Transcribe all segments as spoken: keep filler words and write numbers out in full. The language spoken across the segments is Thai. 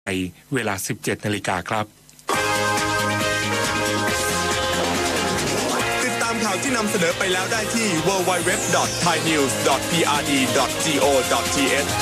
เวลา สิบเจ็ดนาฬิกาครับติดตามข่าวที่นำเสนอไปแล้วได้ที่ ดับเบิลยู ดับเบิลยู ดับเบิลยู ดอท ไทยนิวส์ ดอท พี อาร์ ดี ดอท จี โอ ดอท ที เอช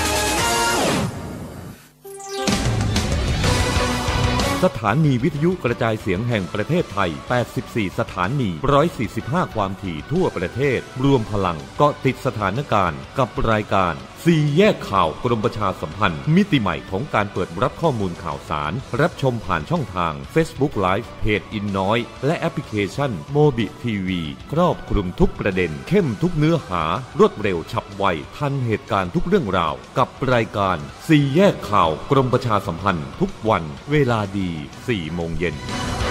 สถานีวิทยุกระจายเสียงแห่งประเทศไทย แปดสิบสี่ สถานี หนึ่งร้อยสี่สิบห้า ความถี่ทั่วประเทศรวมพลังเกาะติดสถานการณ์กับรายการสี่แยกข่าวกรมประชาสัมพันธ์มิติใหม่ของการเปิดรับข้อมูลข่าวสารรับชมผ่านช่องทาง Facebook Live เพจอินน้อยและแอปพลิเคชันโมบิทีวีครอบคลุมทุกประเด็นเข้มทุกเนื้อหารวดเร็วฉับไวทันเหตุการณ์ทุกเรื่องราวกับรายการสี่แยกข่าวกรมประชาสัมพันธ์ทุกวันเวลาดีสี่โมงเย็น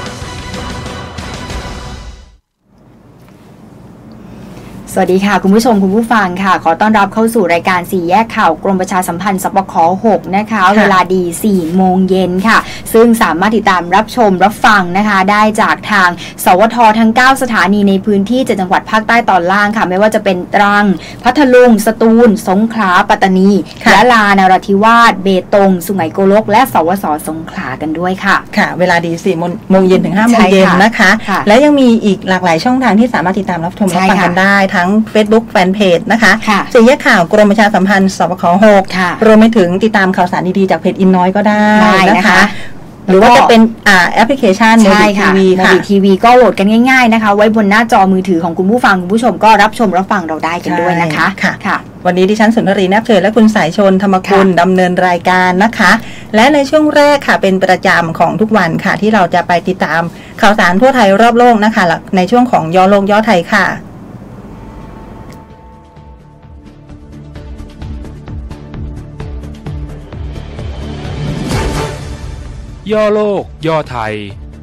สวัสดีค่ะคุณผู้ชมคุณผู้ฟังค่ะขอต้อนรับเข้าสู่รายการสี่แยกข่าวกรมประชาสัมพันธ์สปค.หกนะคะเวลาดีสี่โมงเย็นค่ะซึ่งสามารถติดตามรับชมรับฟังนะคะได้จากทางสวททั้งเก้าสถานีในพื้นที่เจ็ดจังหวัดภาคใต้ตอนล่างค่ะไม่ว่าจะเป็นตรังพัทลุงสตูลสงขลาปัตตานียะลานราธิวาสเบตงสุไหงโกลกและสวสสงขลากันด้วยค่ะค่ะเวลาดีสี่โมงเย็นถึงห้าโมงเย็นนะคะและยังมีอีกหลากหลายช่องทางที่สามารถติดตามรับชมรับฟังกันได้ทั้ง Facebook แฟนเพจนะคะสี่แยกข่าวกรมประชาสัมพันธ์สปค.หกรวมไปถึงติดตามข่าวสารดีๆจากเพจอินน้อยก็ได้นะคะหรือว่าจะเป็นอ่าแอปพลิเคชันโมบิทีวีค่ะโมบิทีวีก็โหลดกันง่ายๆนะคะไว้บนหน้าจอมือถือของคุณผู้ฟังคุณผู้ชมก็รับชมรับฟังเราได้กันด้วยนะคะค่ะวันนี้ดิฉันสุนทรีแนบเชิญและคุณสายชนธรรมกุลดำเนินรายการนะคะและในช่วงแรกค่ะเป็นประจำของทุกวันค่ะที่เราจะไปติดตามข่าวสารทั่วไทยรอบโลกนะคะในช่วงของย่อโลกย่อไทยค่ะย่อโลกย่อไทย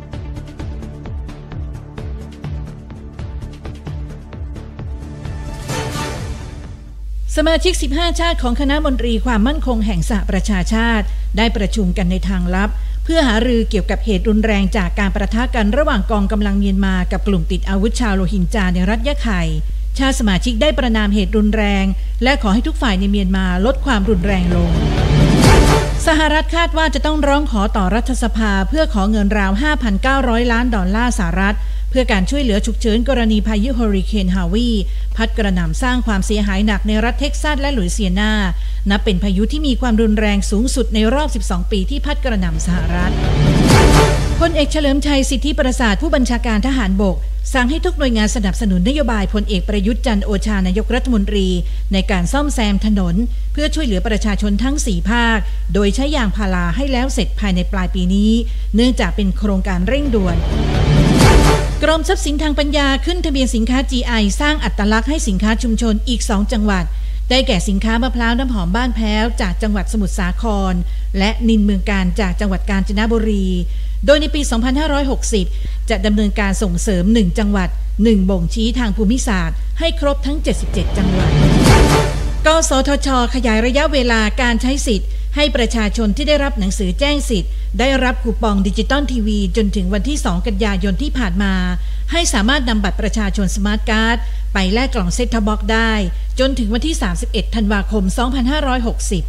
สมาชิกสิบห้าชาติของคณะมนตรีความมั่นคงแห่งสหประชาชาติได้ประชุมกันในทางลับเพื่อหารือเกี่ยวกับเหตุรุนแรงจากการปะทะกันระหว่างกองกำลังเมียนมากับกลุ่มติดอาวุธชาวโรฮิงญาในรัฐยะไข่ชาติสมาชิกได้ประณามเหตุรุนแรงและขอให้ทุกฝ่ายในเมียนมาลดความรุนแรงลงสหรัฐคาดว่าจะต้องร้องขอต่อรัฐสภาเพื่อขอเงินราว ห้าพันเก้าร้อย ล้านดอลลาร์สหรัฐเพื่อการช่วยเหลือฉุกเฉินกรณีพายุเฮอริเคนฮาวีพัดกระหน่ำสร้างความเสียหายหนักในรัฐเท็กซัสและหลุยเซียนานับเป็นพายุที่มีความรุนแรงสูงสุดในรอบสิบสองปีที่พัดกระหน่ำสหรัฐพลเอกเฉลิมชัยสิทธิประสาทผู้บัญชาการทหารบกสั่งให้ทุกหน่วยงานสนับสนุนนโยบายพลเอกประยุทธ์จันทร์โอชานายกรัฐมนตรีในการซ่อมแซมถนนเพื่อช่วยเหลือประชาชนทั้งสี่ภาคโดยใช้ยางพาราให้แล้วเสร็จภายในปลายปีนี้เนื่องจากเป็นโครงการเร่งด่วนกรมทรัพย์สินทางปัญญาขึ้นทะเบียนสินค้า จี ไอ สร้างอัตลักษณ์ให้สินค้าชุมชนอีกสองจังหวัดได้แก่สินค้ามะพร้าวน้ำหอมบ้านแพ้วจากจังหวัดสมุทรสาครและนินเมืองการจากจังหวัดกาญจนบุรีโดยในปี สองพันห้าร้อยหกสิบ จะดำเนินการส่งเสริมหนึ่งจังหวัดหนึ่งบ่งชี้ทางภูมิศาสตร์ให้ครบทั้งเจ็ดสิบเจ็ดจังหวัดกสทช.ขยายระยะเวลาการใช้สิทธิ์ให้ประชาชนที่ได้รับหนังสือแจ้งสิทธิ์ได้รับคูปองดิจิตอลทีวีจนถึงวันที่สองกันยายนที่ผ่านมาให้สามารถนำบัตรประชาชนสมาร์ทการ์ดไปแลกกล่องเซ็ตท็อปบ็อกซ์ได้จนถึงวันที่สามสิบเอ็ดธันวาคมสองพันห้าร้อยหกสิบ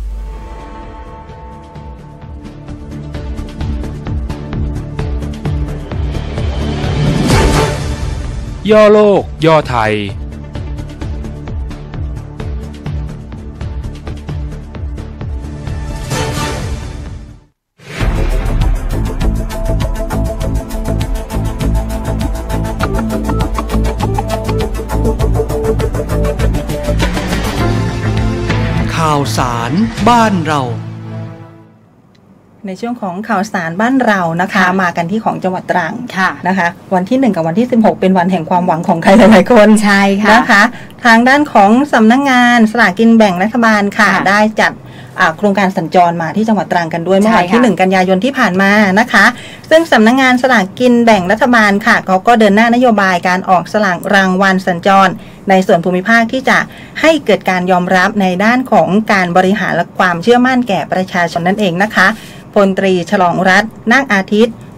ย่อโลกย่อไทยข่าวสารบ้านเราในช่วงของข่าวสารบ้านเรานะคะมากันที่ของจังหวัดตรังนะคะวันที่หนึ่งกับวันที่สิบหกเป็นวันแห่งความหวังของใครหลายๆคนใช่ค่ะนะคะทางด้านของสำนักงานสลากกินแบ่งรัฐบาลค่ะได้จัดโครงการสัญจรมาที่จังหวัดตรังกันด้วยเมื่อวันที่หนึ่งกันยายนที่ผ่านมานะคะซึ่งสำนักงานสลากกินแบ่งรัฐบาลค่ะเขาก็เดินหน้านโยบายการออกสลากรางวัลสัญจรในส่วนภูมิภาคที่จะให้เกิดการยอมรับในด้านของการบริหารและความเชื่อมั่นแก่ประชาชนนั่นเองนะคะพลตรีฉลองรัตน์นาคอาทิตย์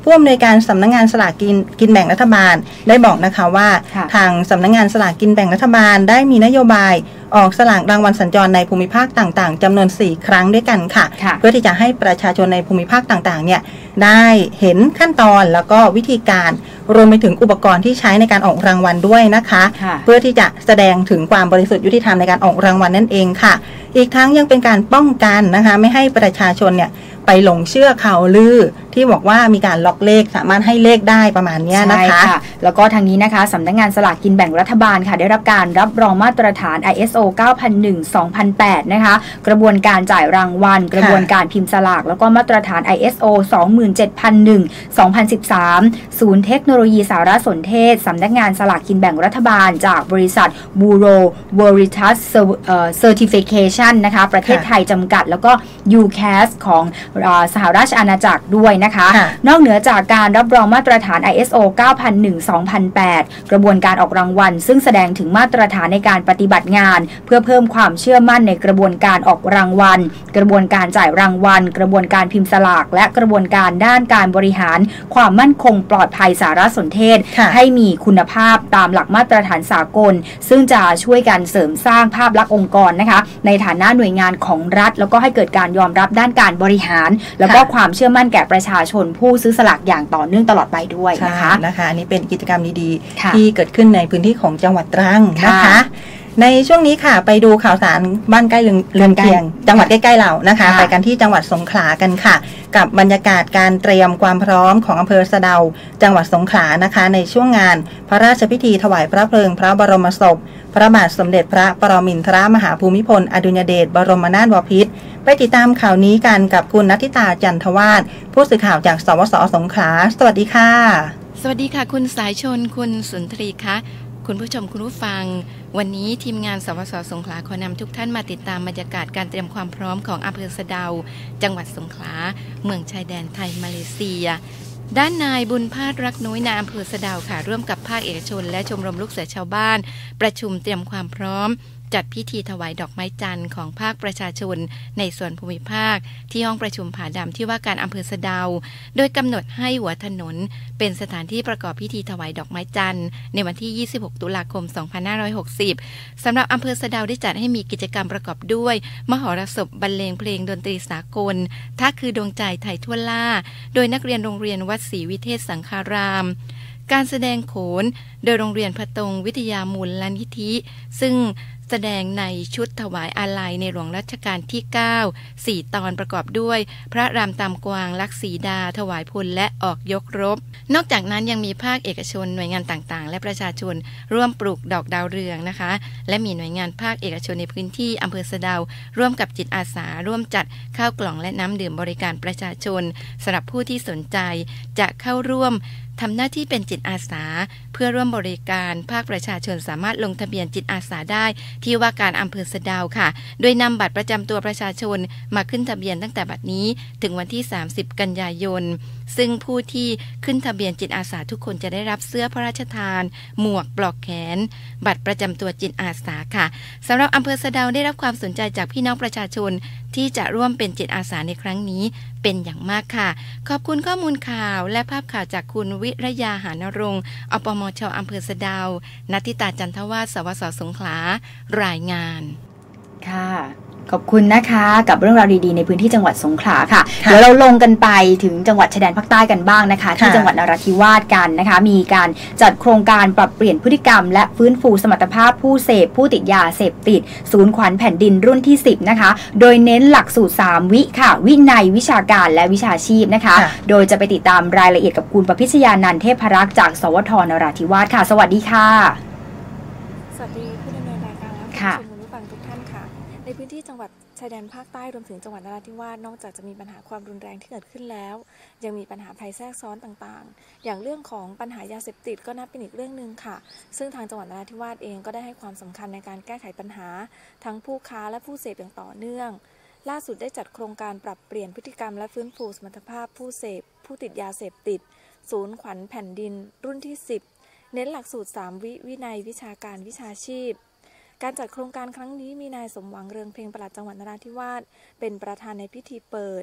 ผู้อำนวยการสำนักงานสลากกินกินแบ่งรัฐบาลได้บอกนะคะว่าทางสำนักงานสลากกินแบ่งรัฐบาลได้มีนโยบายออกสลากรางวัลสัญจรในภูมิภาคต่างๆจำนวนสี่ครั้งด้วยกันค่ะเพื่อที่จะให้ประชาชนในภูมิภาคต่างๆเนี่ยได้เห็นขั้นตอนแล้วก็วิธีการรวมไปถึงอุปกรณ์ที่ใช้ในการออกรางวัลด้วยนะคะเพื่อที่จะแสดงถึงความบริสุทธิ์ยุติธรรมในการออกรางวัลนั่นเองค่ะอีกทั้งยังเป็นการป้องกันนะคะไม่ให้ประชาชนเนี่ยไปหลงเชื่อข่าวลือที่บอกว่ามีการล็อกเลขสามารถให้เลขได้ประมาณนี้นะคะแล้วก็ทางนี้นะคะสำนักงานสลากกินแบ่งรัฐบาลค่ะได้รับการรับรองมาตรฐาน ไอ เอส โอ เก้าพันหนึ่ง สองพันแปด นะคะกระบวนการจ่ายรางวัลกระบวนการพิมพ์สลากแล้วก็มาตรฐาน ไอ เอส โอ สองหมื่นเจ็ดพันหนึ่ง สองพันสิบสาม ศูนย์เทคโนโลยีสารสนเทศสำนักงานสลากกินแบ่งรัฐบาลจากบริษัท Bureau Veritas Certification นะคะประเทศไทยจำกัดแล้วก็ ยู แคส ของสหราชอาณาจักรด้วยนะคะนอกเหนือจากการรับรองมาตรฐาน ไอ เอส โอ เก้าพันหนึ่ง สองพันแปด กระบวนการออกรางวัลซึ่งแสดงถึงมาตรฐานในการปฏิบัติงานเพื่อเพิ่มความเชื่อมั่นในกระบวนการออกรางวัลกระบวนการจ่ายรางวัลกระบวนการพิมพ์สลากและกระบวนการด้านการบริหารความมั่นคงปลอดภัยสารสนเทศให้มีคุณภาพตามหลักมาตรฐานสากลซึ่งจะช่วยกันเสริมสร้างภาพลักษณ์องค์กรนะคะในฐานะหน่วยงานของรัฐแล้วก็ให้เกิดการยอมรับด้านการบริหารแล้วก็ความเชื่อมั่นแก่ประชาชนผู้ซื้อสลากอย่างต่อเนื่องตลอดไปด้วยนะคะนะคะอันนี้เป็นกิจกรรมดีๆที่เกิดขึ้นในพื้นที่ของจังหวัดตรังนะคะในช่วงนี้ค่ะไปดูข่าวสารบ้านใกล้เรือนเคียงจังหวัดใกล้ๆเรานะคะไปกันที่จังหวัดสงขลากันค่ะกับบรรยากาศการเตรียมความพร้อมของอำเภอสะเดาจังหวัดสงขลานะคะในช่วงงานพระราชพิธีถวายพระเพลิงพระบรมศพพระบาทสมเด็จพระปรมินทรมหาภูมิพลอดุลยเดชบรมนาถบพิตรไปติดตามข่าวนี้กันกับคุณณัฐิตาจันทวาสผู้สื่อข่าวจากสวสสงขลาสวัสดีค่ะสวัสดีค่ะคุณสายชนคุณสุนทรีคะคุณผู้ชมคุณผู้ฟังวันนี้ทีมงานสวสสงขลาขอนำทุกท่านมาติดตามบรรยากาศการเตรียมความพร้อมของอำเภอสะเดาจังหวัดสงขลาเมืองชายแดนไทยมาเลเซียด้านนายบุญพาสรักน้อยนายอำเภอสะเดาค่ะร่วมกับภาคเอกชนและชมรมลูกเสือชาวบ้านประชุมเตรียมความพร้อมจัดพิธีถวายดอกไม้จันทร์ของภาคประชาชนในส่วนภูมิภาคที่ห้องประชุมผาดำที่ว่าการอำเภอสะเดาโดยกำหนดให้หัวถนนเป็นสถานที่ประกอบพิธีถวายดอกไม้จันทร์ในวันที่ยี่สิบหกตุลาคมสองพันห้าร้อยหกสิบสำหรับอำเภอสะเดาได้จัดให้มีกิจกรรมประกอบด้วยมหรสพบรรเลงเพลงดนตรีสากลท่าคือดวงใจไทยทั่วล่าโดยนักเรียนโรงเรียนวัดศรีวิเทศสังฆารามการแสดงโขนโดยโรงเรียนพะตงวิทยามูลนิธิซึ่งแสดงในชุดถวายอาลัยในหลวงรัชกาลที่เก้า สี่ตอนประกอบด้วยพระรามตามกวางลักษีดาถวายพลและออกยกรบนอกจากนั้นยังมีภาคเอกชนหน่วยงานต่างๆและประชาชนร่วมปลูกดอกดาวเรืองนะคะและมีหน่วยงานภาคเอกชนในพื้นที่อำเภอสะเดาร่วมกับจิตอาสาร่วมจัดข้าวกล่องและน้ำดื่มบริการประชาชนสำหรับผู้ที่สนใจจะเข้าร่วมทำหน้าที่เป็นจิตอาสาเพื่อร่วมบริการภาคประชาชนสามารถลงทะเบียนจิตอาสาได้ที่ว่าการอำเภอสะเดาค่ะโดยนำบัตรประจำตัวประชาชนมาขึ้นทะเบียนตั้งแต่บัดนี้ถึงวันที่สามสิบกันยายนซึ่งผู้ที่ขึ้นทะเบียนจิตอาสาทุกคนจะได้รับเสื้อพระราชทานหมวกปลอกแขนบัตรประจำตัวจิตอาสาค่ะสำหรับอำเภอสะเดาได้รับความสนใจจากพี่น้องประชาชนที่จะร่วมเป็นจิตอาสาในครั้งนี้เป็นอย่างมากค่ะขอบคุณข้อมูลข่าวและภาพข่าวจากคุณวิรยาหานรงค์อปมช.อำเภอสะเดาณัฐิตาจันทวาส สวสสงขลารายงานค่ะขอบคุณนะคะกับเรื่องราวดีๆในพื้นที่จังหวัดสงขลาค่ะเดี๋ยวเราลงกันไปถึงจังหวัดชายแดนภาคใต้กันบ้างนะคะที่จังหวัดนราธิวาสกันนะคะมีการจัดโครงการปรับเปลี่ยนพฤติกรรมและฟื้นฟูสมรรถภาพผู้เสพผู้ติดยาเสพติดศูนย์ขวัญแผ่นดินรุ่นที่สิบนะคะโดยเน้นหลักสูตรสามวิค่ะวินัยวิชาการและวิชาชีพนะคะโดยจะไปติดตามรายละเอียดกับคุณประพิชญานันท์เทพรักษ์จากสวทนราธิวาสค่ะสวัสดีค่ะสวัสดีผู้ดำเนินรายการและผู้ชมผู้ฟังทุกท่านค่ะในพื้นที่จังหวัดชายแดนภาคใต้รวมถึงจังหวัดนราธิวาสนอกจากจะมีปัญหาความรุนแรงที่เกิดขึ้นแล้วยังมีปัญหาภัยแทรกซ้อนต่างๆอย่างเรื่องของปัญหายาเสพติดก็นับเป็นอีกเรื่องนึงค่ะซึ่งทางจังหวัดนราธิวาสเองก็ได้ให้ความสำคัญในการแก้ไขปัญหาทั้งผู้ค้าและผู้เสพอย่างต่อเนื่องล่าสุดได้จัดโครงการปรับเปลี่ยนพฤติกรรมและฟื้นฟูสมรรถภาพผู้เสพผู้ติดยาเสพติดศูนย์ขวัญแผ่นดินรุ่นที่สิบเน้นหลักสูตรสามวิวินัยวิชาการวิชาชีพการจัดโครงการครั้งนี้มีนายสมหวังเรืองเพ็งปลัดจังหวัดนราธิวาสเป็นประธานในพิธีเปิด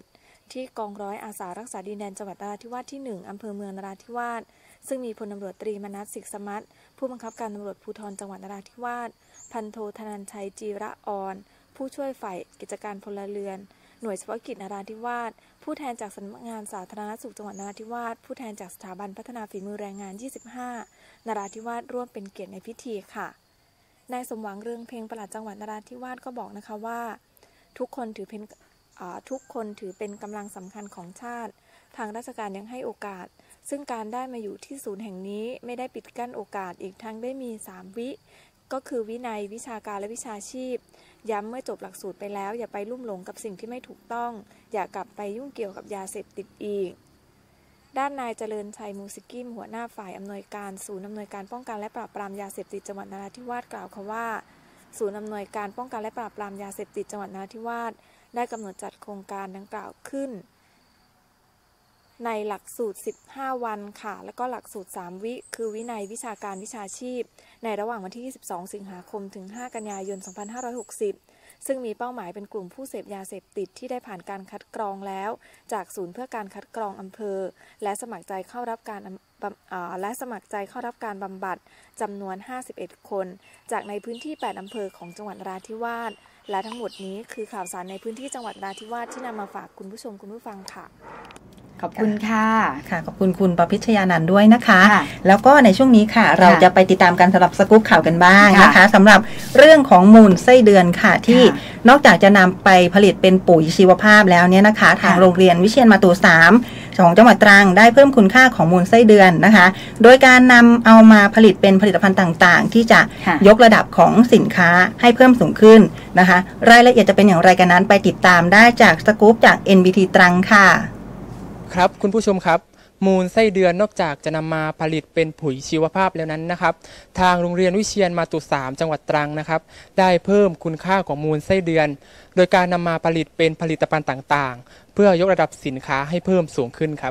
ที่กองร้อยอาสารักษาดินแดนจังหวัดนราธิวาสที่หนึ่งอำเภอเมืองนราธิวาสซึ่งมีพลตำรวจตรีมนัสสิกสมัตผู้บังคับการตำรวจภูธรจังหวัดนราธิวาสพันโทธนันชัยจีระออนผู้ช่วยฝ่ายกิจการพลเรือนหน่วยเฉพาะกิจนราธิวาสผู้แทนจากสำนักงานสาธารณสุขจังหวัดนราธิวาสผู้แทนจากสถาบันพัฒนาฝีมือแรงงานยี่สิบห้านราธิวาสร่วมเป็นเกียรติในพิธีค่ะนายสมหวังเรืองเพ็งปลัดจังหวัดนราธิวาสก็บอกนะคะว่าทุกคนถือเป็นทุกคนถือเป็นกำลังสำคัญของชาติทางราชการยังให้โอกาสซึ่งการได้มาอยู่ที่ศูนย์แห่งนี้ไม่ได้ปิดกั้นโอกาสอีกทั้งได้มีสามวิก็คือวินัยวิชาการและวิชาชีพย้ำเมื่อจบหลักสูตรไปแล้วอย่าไปลุ่มหลงกับสิ่งที่ไม่ถูกต้องอย่ากลับไปยุ่งเกี่ยวกับยาเสพติดอีกด้านนายเจริญชัยมูสิกิมหัวหน้าฝ่ายอำนวยการศูนย์อำนวยการป้องกันและปราบปรามยาเสพติดจังหวัดนราธิวาสกล่าวค่ะว่าศูนย์อำนวยการป้องกันและปราบปรามยาเสพติดจังหวัดนราธิวาสได้กำหนดจัดโครงการดังกล่าวขึ้นในหลักสูตรสิบห้าวันค่ะแล้วก็หลักสูตรสามวิคือวินัยวิชาการวิชาชีพในระหว่างวันที่ยี่สิบสองสิงหาคมถึงห้ากันยายนสองพันห้าร้อยหกสิบซึ่งมีเป้าหมายเป็นกลุ่มผู้เสพยาเสพติดที่ได้ผ่านการคัดกรองแล้วจากศูนย์เพื่อการคัดกรองอำเภอและสมัครใจเข้ารับการและสมัครใจเข้ารับการบำบัดจำนวนห้าสิบเอ็ดคนจากในพื้นที่แปดอำเภอของจังหวัดนราธิวาสและทั้งหมดนี้คือข่าวสารในพื้นที่จังหวัดนราธิวาสที่นำมาฝากคุณผู้ชมคุณผู้ฟังค่ะขอบคุณค่ะค่ะขอบคุณคุณประพิชยานันท์ด้วยนะคะแล้วก็ในช่วงนี้ค่ะเราจะไปติดตามการสำหรับสกู๊ปข่าวกันบ้างนะคะสำหรับเรื่องของมูลไส้เดือนค่ะที่นอกจากจะนำไปผลิตเป็นปุ๋ยชีวภาพแล้วเนี่ยนะคะทางโรงเรียนวิเชียรมาตุสามของจังหวัดตรังได้เพิ่มคุณค่าของมูลไส้เดือนนะคะโดยการนำเอามาผลิตเป็นผลิตภัณฑ์ต่างๆที่จะยกระดับของสินค้าให้เพิ่มสูงขึ้นนะคะรายละเอียดจะเป็นอย่างไรกันนั้นไปติดตามได้จากสกู๊ปจาก เอ็น บี ที ตรังค่ะครับคุณผู้ชมครับมูลไส้เดือนนอกจากจะนำมาผลิตเป็นปุ๋ยชีวภาพแล้วนั้นนะครับทางโรงเรียนวิเชียรมาตุสามจังหวัดตรังนะครับได้เพิ่มคุณค่าของมูลไส้เดือนโดยการนำมาผลิตเป็นผลิตภัณฑ์ต่างๆเพื่อยกระดับสินค้าให้เพิ่มสูงขึ้นครับ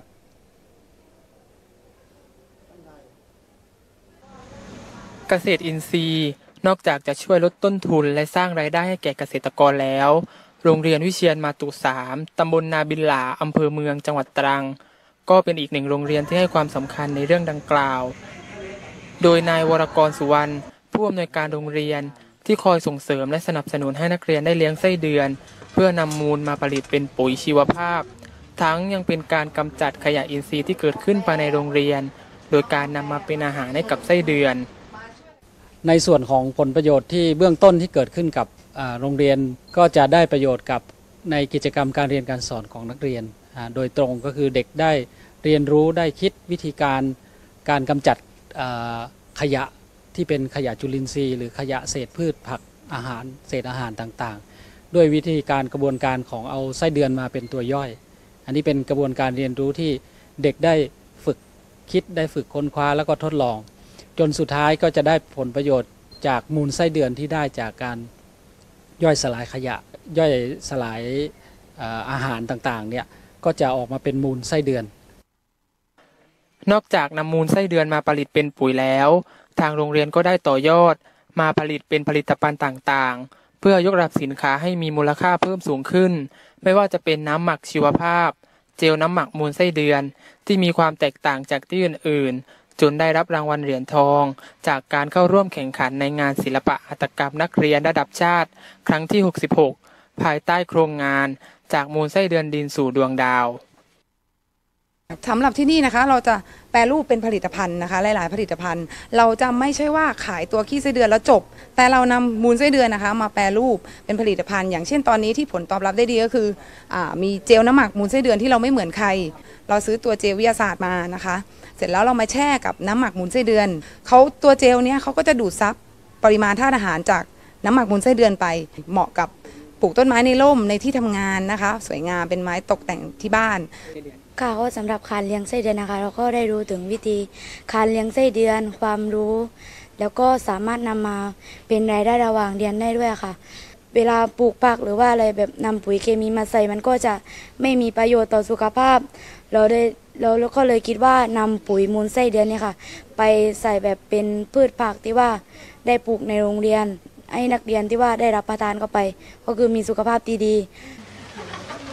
เกษตรอินทรีย์นอกจากจะช่วยลดต้นทุนและสร้างรายได้ให้แก่เกษตรกรแล้วโรงเรียนวิเชียรมาตุสามตำบลนาบินหลาอำเภอเมืองจังหวัดตรังก็เป็นอีกหนึ่งโรงเรียนที่ให้ความสำคัญในเรื่องดังกล่าวโดยนายวรกรสุวรรณผู้อำนวยการโรงเรียนที่คอยส่งเสริมและสนับสนุนให้นักเรียนได้เลี้ยงไส้เดือนเพื่อนำมูลมาผลิตเป็นปุ๋ยชีวภาพทั้งยังเป็นการกำจัดขยะอินทรีย์ที่เกิดขึ้นภายในโรงเรียนโดยการนำมาเป็นอาหารให้กับไส้เดือนในส่วนของผลประโยชน์ที่เบื้องต้นที่เกิดขึ้นกับโรงเรียนก็จะได้ประโยชน์กับในกิจกรรมการเรียนการสอนของนักเรียนโดยตรงก็คือเด็กได้เรียนรู้ได้คิดวิธีการการกำจัดขยะที่เป็นขยะจุลินทรีย์หรือขยะเศษพืชผักอาหารเศษอาหารต่างๆด้วยวิธีการกระบวนการของเอาไส้เดือนมาเป็นตัวย่อยอันนี้เป็นกระบวนการเรียนรู้ที่เด็กได้ฝึกคิดได้ฝึกค้นคว้าแล้วก็ทดลองจนสุดท้ายก็จะได้ผลประโยชน์จากมูลไส้เดือนที่ได้จากการย่อยสลายขยะย่อยสลายอาหารต่างๆเนี่ยก็จะออกมาเป็นมูลไส้เดือนนอกจากนำมูลไส้เดือนมาผลิตเป็นปุ๋ยแล้วทางโรงเรียนก็ได้ต่อยอดมาผลิตเป็นผลิตภัณฑ์ต่างๆเพื่อยกระดับสินค้าให้มีมูลค่าเพิ่มสูงขึ้นไม่ว่าจะเป็นน้ำหมักชีวภาพเจลน้ำหมักมูลไส้เดือนที่มีความแตกต่างจากที่อื่นๆจนได้รับรางวัลเหรียญทองจากการเข้าร่วมแข่งขันในงานศิลปะหัตถกรรมนักเรียนระดับชาติครั้งที่หกสิบหกภายใต้โครงงานจากมูลไส้เดือนดินสู่ดวงดาวสำหรับที่นี่นะคะเราจะแปรรูปเป็นผลิตภัณฑ์นะคะหลายๆผลิตภัณฑ์เราจะไม่ใช่ว่าขายตัวขี้ไส้เดือนแล้วจบแต่เรานำมูลไส้เดือนนะคะมาแปรรูปเป็นผลิตภัณฑ์อย่างเช่นตอนนี้ที่ผลตอบรับได้ดีก็คืออ่ามีเจลน้ำหมักมูลไส้เดือนที่เราไม่เหมือนใครเราซื้อตัวเจลวิทยาศาสตร์มานะคะเสร็จแล้วเรามาแช่กับน้ำหมักมูลไส้เดือนเขาตัวเจลเนี้ยเขาก็จะดูดซับปริมาณธาตุอาหารจากน้ำหมักมูลไส้เดือนไปเหมาะกับปลูกต้นไม้ในร่มในที่ทำงานนะคะสวยงามเป็นไม้ตกแต่งที่บ้านค่ะก็สำหรับการเลี้ยงไส้เดือนนะคะเราก็ได้รู้ถึงวิธีการเลี้ยงไส้เดือนความรู้แล้วก็สามารถนำมาเป็นรายได้ระหว่างเรียนได้ด้วยค่ะเวลาปลูกผักหรือว่าอะไรแบบนำปุ๋ยเคมีมาใส่มันก็จะไม่มีประโยชน์ต่อสุขภาพเราได้เราก็เลยคิดว่านำปุ๋ยมูลไส้เดือนเนี่ยค่ะไปใส่แบบเป็นพืชผักที่ว่าได้ปลูกในโรงเรียนให้นักเรียนที่ว่าได้รับประทานเข้าไปก็คือมีสุขภาพที่ดี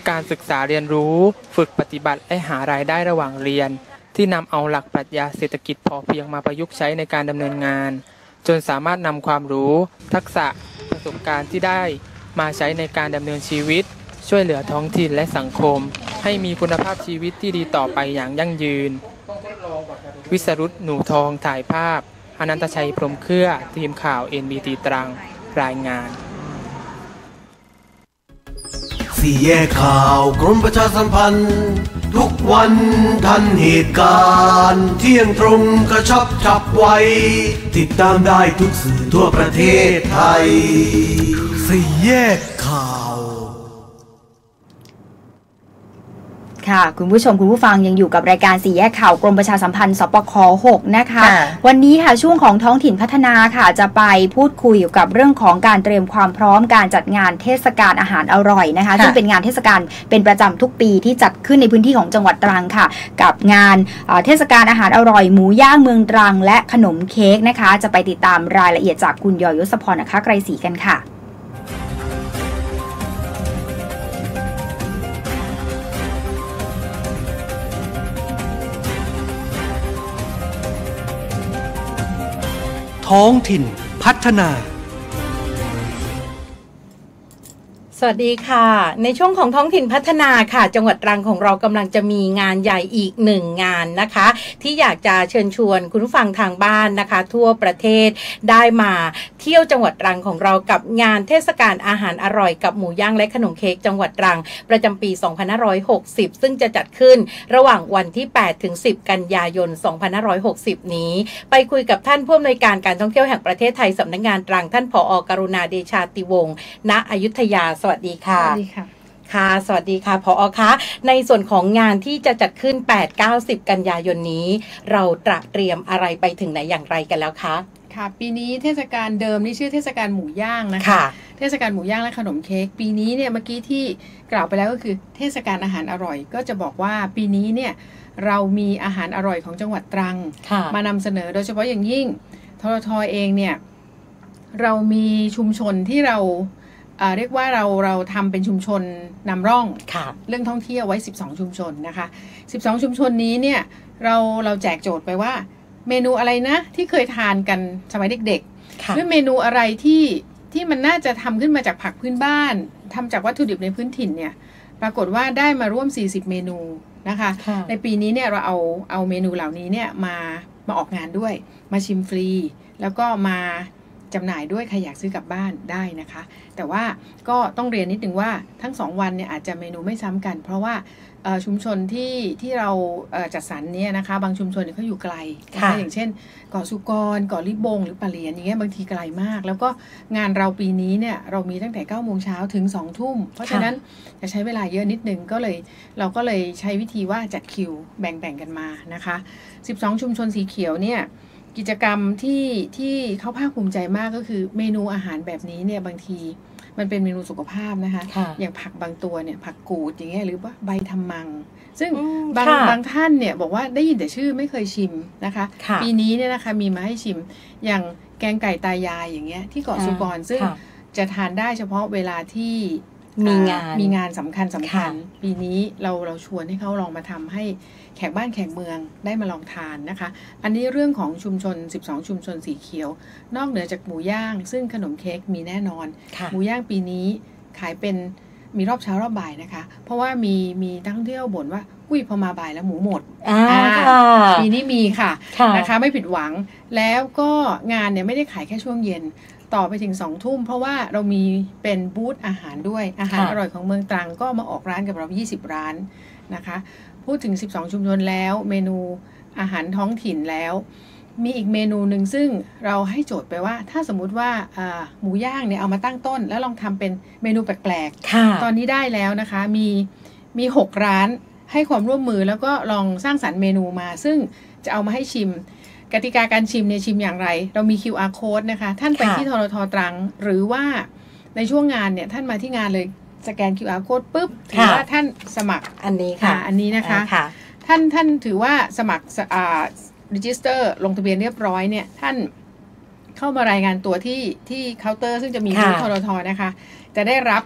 การศึกษาเรียนรู้ฝึกปฏิบัติและหารายได้ระหว่างเรียนที่นำเอาหลักปรัชญาเศรษฐกิจพอเพียงมาประยุกต์ใช้ในการดำเนินงานจนสามารถนำความรู้ทักษะประสบการณ์ที่ได้มาใช้ในการดำเนินชีวิตช่วยเหลือท้องถิ่นและสังคมให้มีคุณภาพชีวิตที่ดีต่อไปอย่างยั่งยืนวิสรุตหนูทองถ่ายภาพอนันตชัยพรหมเครือทีมข่าว เอ็น บี ที ตรังรายงานสี่แยกข่าวกรมประชาสัมพันธ์ทุกวันทันเหตุการณ์เที่ยงตรงกระชับฉับไวติดตามได้ทุกสื่อทั่วประเทศไทยสี่แยกข่าวค่ะคุณผู้ชมคุณผู้ฟังยังอยู่กับรายการสี่แยกข่าวกรมประชาสัมพันธ์สปค.หกนะคะวันนี้ค่ะช่วงของท้องถิ่นพัฒนาค่ะจะไปพูดคุยเกี่ยวกับเรื่องของการเตรียมความพร้อมการจัดงานเทศกาลอาหารอร่อยนะคะซึ่งเป็นงานเทศกาลเป็นประจำทุกปีที่จัดขึ้นในพื้นที่ของจังหวัดตรังค่ะกับงานเทศกาลอาหารอร่อยหมูย่างเมืองตรังและขนมเค้กนะคะจะไปติดตามรายละเอียดจากคุณยอยศพรนะคะไกรศรีกันค่ะท้องถิ่นพัฒนาสวัสดีค่ะในช่วงของท้องถิ่นพัฒนาค่ะจังหวัดตรังของเรากำลังจะมีงานใหญ่อีกหนึ่งงานนะคะที่อยากจะเชิญชวนคุณผู้ฟังทางบ้านนะคะทั่วประเทศได้มาเที่ยวจังหวัดตรังของเรากับงานเทศกาลอาหารอร่อยกับหมูย่างและขนมเค้กจังหวัดตรังประจำปีสองพันห้าร้อยหกสิบซึ่งจะจัดขึ้นระหว่างวันที่แปดถึงสิบกันยายนสองพันห้าร้อยหกสิบนี้ไปคุยกับท่านผู้อำนวยการการท่องเที่ยวแห่งประเทศไทยสำนักงานตรังท่านผอ.กรุณาเดชาติวงศ์ณอยุธยาสวัสดีค่ะสวัสดีค่ะค่ะสวัสดีค่ะผอ.คะในส่วนของงานที่จะจัดขึ้น แปด เก้า สิบ กันยายนนี้เราตระเตรียมอะไรไปถึงไหนอย่างไรกันแล้วคะค่ะปีนี้เทศกาลเดิมนี่ชื่อเทศกาลหมูย่างนะคะเทศกาลหมูย่างและขนมเค้กปีนี้เนี่ยเมื่อกี้ที่กล่าวไปแล้วก็คือเทศกาลอาหารอร่อยก็จะบอกว่าปีนี้เนี่ยเรามีอาหารอร่อยของจังหวัดตรังมานำเสนอโดยเฉพาะอย่างยิ่งทรท.เองเนี่ยเรามีชุมชนที่เราเรียกว่าเราเราทำเป็นชุมชนนำร่องเรื่องท่องเที่ยวไว้สิบสองชุมชนนะคะสิบสองชุมชนนี้เนี่ยเราเราแจกโจทย์ไปว่าเมนูอะไรนะที่เคยทานกันสมัยเด็กๆหรือเมนูอะไรที่ที่มันน่าจะทำขึ้นมาจากผักพื้นบ้านทำจากวัตถุดิบในพื้นถิ่นเนี่ยปรากฏว่าได้มาร่วมสี่สิบเมนูนะคะในปีนี้เนี่ยเราเอาเอาเมนูเหล่านี้เนี่ยมามาออกงานด้วยมาชิมฟรีแล้วก็มาจำหน่ายด้วยใครอยากซื้อกลับบ้านได้นะคะแต่ว่าก็ต้องเรียนนิดนึงว่าทั้งสองวันเนี่ยอาจจะเมนูไม่ซ้ำกันเพราะว่าชุมชนที่ที่เราจัดสรรเนี่ยนะคะบางชุมชนเนี่ยเขาอยู่ไกลนะคะอย่างเช่นเกาะสุกรเกาะลิบงหรือปะเหลียนอย่างเงี้ยบางทีไกลมากแล้วก็งานเราปีนี้เนี่ยเรามีตั้งแต่เก้าโมงเช้าถึงสองทุ่มเพราะฉะนั้นจะใช้เวลาเยอะนิดนึงก็เลยเราก็เลยใช้วิธีว่าจัดคิวแบ่งๆกันมานะคะสิบสองชุมชนสีเขียวเนี่ยกิจกรรมที่ที่เขาภาคภูมิใจมากก็คือเมนูอาหารแบบนี้เนี่ยบางทีมันเป็นเมนูสุขภาพนะคะอย่างผักบางตัวเนี่ยผักกูดอย่างเงี้ยหรือว่าใบทำมังซึ่งบางบางท่านเนี่ยบอกว่าได้ยินแต่ชื่อไม่เคยชิมนะคะปีนี้เนี่ยนะคะมีมาให้ชิมอย่างแกงไก่ตายายอย่างเงี้ยที่เกาะสุกรซึ่งจะทานได้เฉพาะเวลาที่มีงานมีงานสำคัญสำคัญปีนี้เราเราชวนให้เขาลองมาทำให้แขกบ้านแขกเมืองได้มาลองทานนะคะอันนี้เรื่องของชุมชนสิบสองชุมชนสีเขียวนอกเหนือจากหมูย่างซึ่งขนมเค้กมีแน่นอนหมูย่างปีนี้ขายเป็นมีรอบเช้ารอบบ่ายนะคะเพราะว่ามีมีนักท่องเที่ยวบ่นว่าอุ้ยพอมาบ่ายแล้วหมูหมดปีนี้มีค่ะนะคะไม่ผิดหวังแล้วก็งานเนี่ยไม่ได้ขายแค่ช่วงเย็นต่อไปถึงสองทุ่มเพราะว่าเรามีเป็นบูธอาหารด้วยอาหารอร่อยของเมืองตรังก็มาออกร้านกับเรายี่สิบร้านนะคะพูดถึงสิบสองชุมชนแล้วเมนูอาหารท้องถิ่นแล้วมีอีกเมนูหนึ่งซึ่งเราให้โจทย์ไปว่าถ้าสมมุติว่าหมูย่างเนี่ยเอามาตั้งต้นแล้วลองทำเป็นเมนูแปลกๆตอนนี้ได้แล้วนะคะมีมีหกร้านให้ความร่วมมือแล้วก็ลองสร้างสรรค์เมนูมาซึ่งจะเอามาให้ชิมกติกาการชิมเนี่ยชิมอย่างไรเรามี คิว อาร์ Code นะคะท่านไปที่ทรท.ตรังหรือว่าในช่วงงานเนี่ยท่านมาที่งานเลยสแกน คิว อาร์ Code ปุ๊บถือว่าท่านสมัครอันนี้ค่ะอันนี้นะคะท่านท่านถือว่าสมัครอ่า register ลงทะเบียนเรียบร้อยเนี่ยท่านเข้ามารายงานตัวที่ที่เคาน์เตอร์ซึ่งจะมีที่ทรท.นะคะจะได้รับ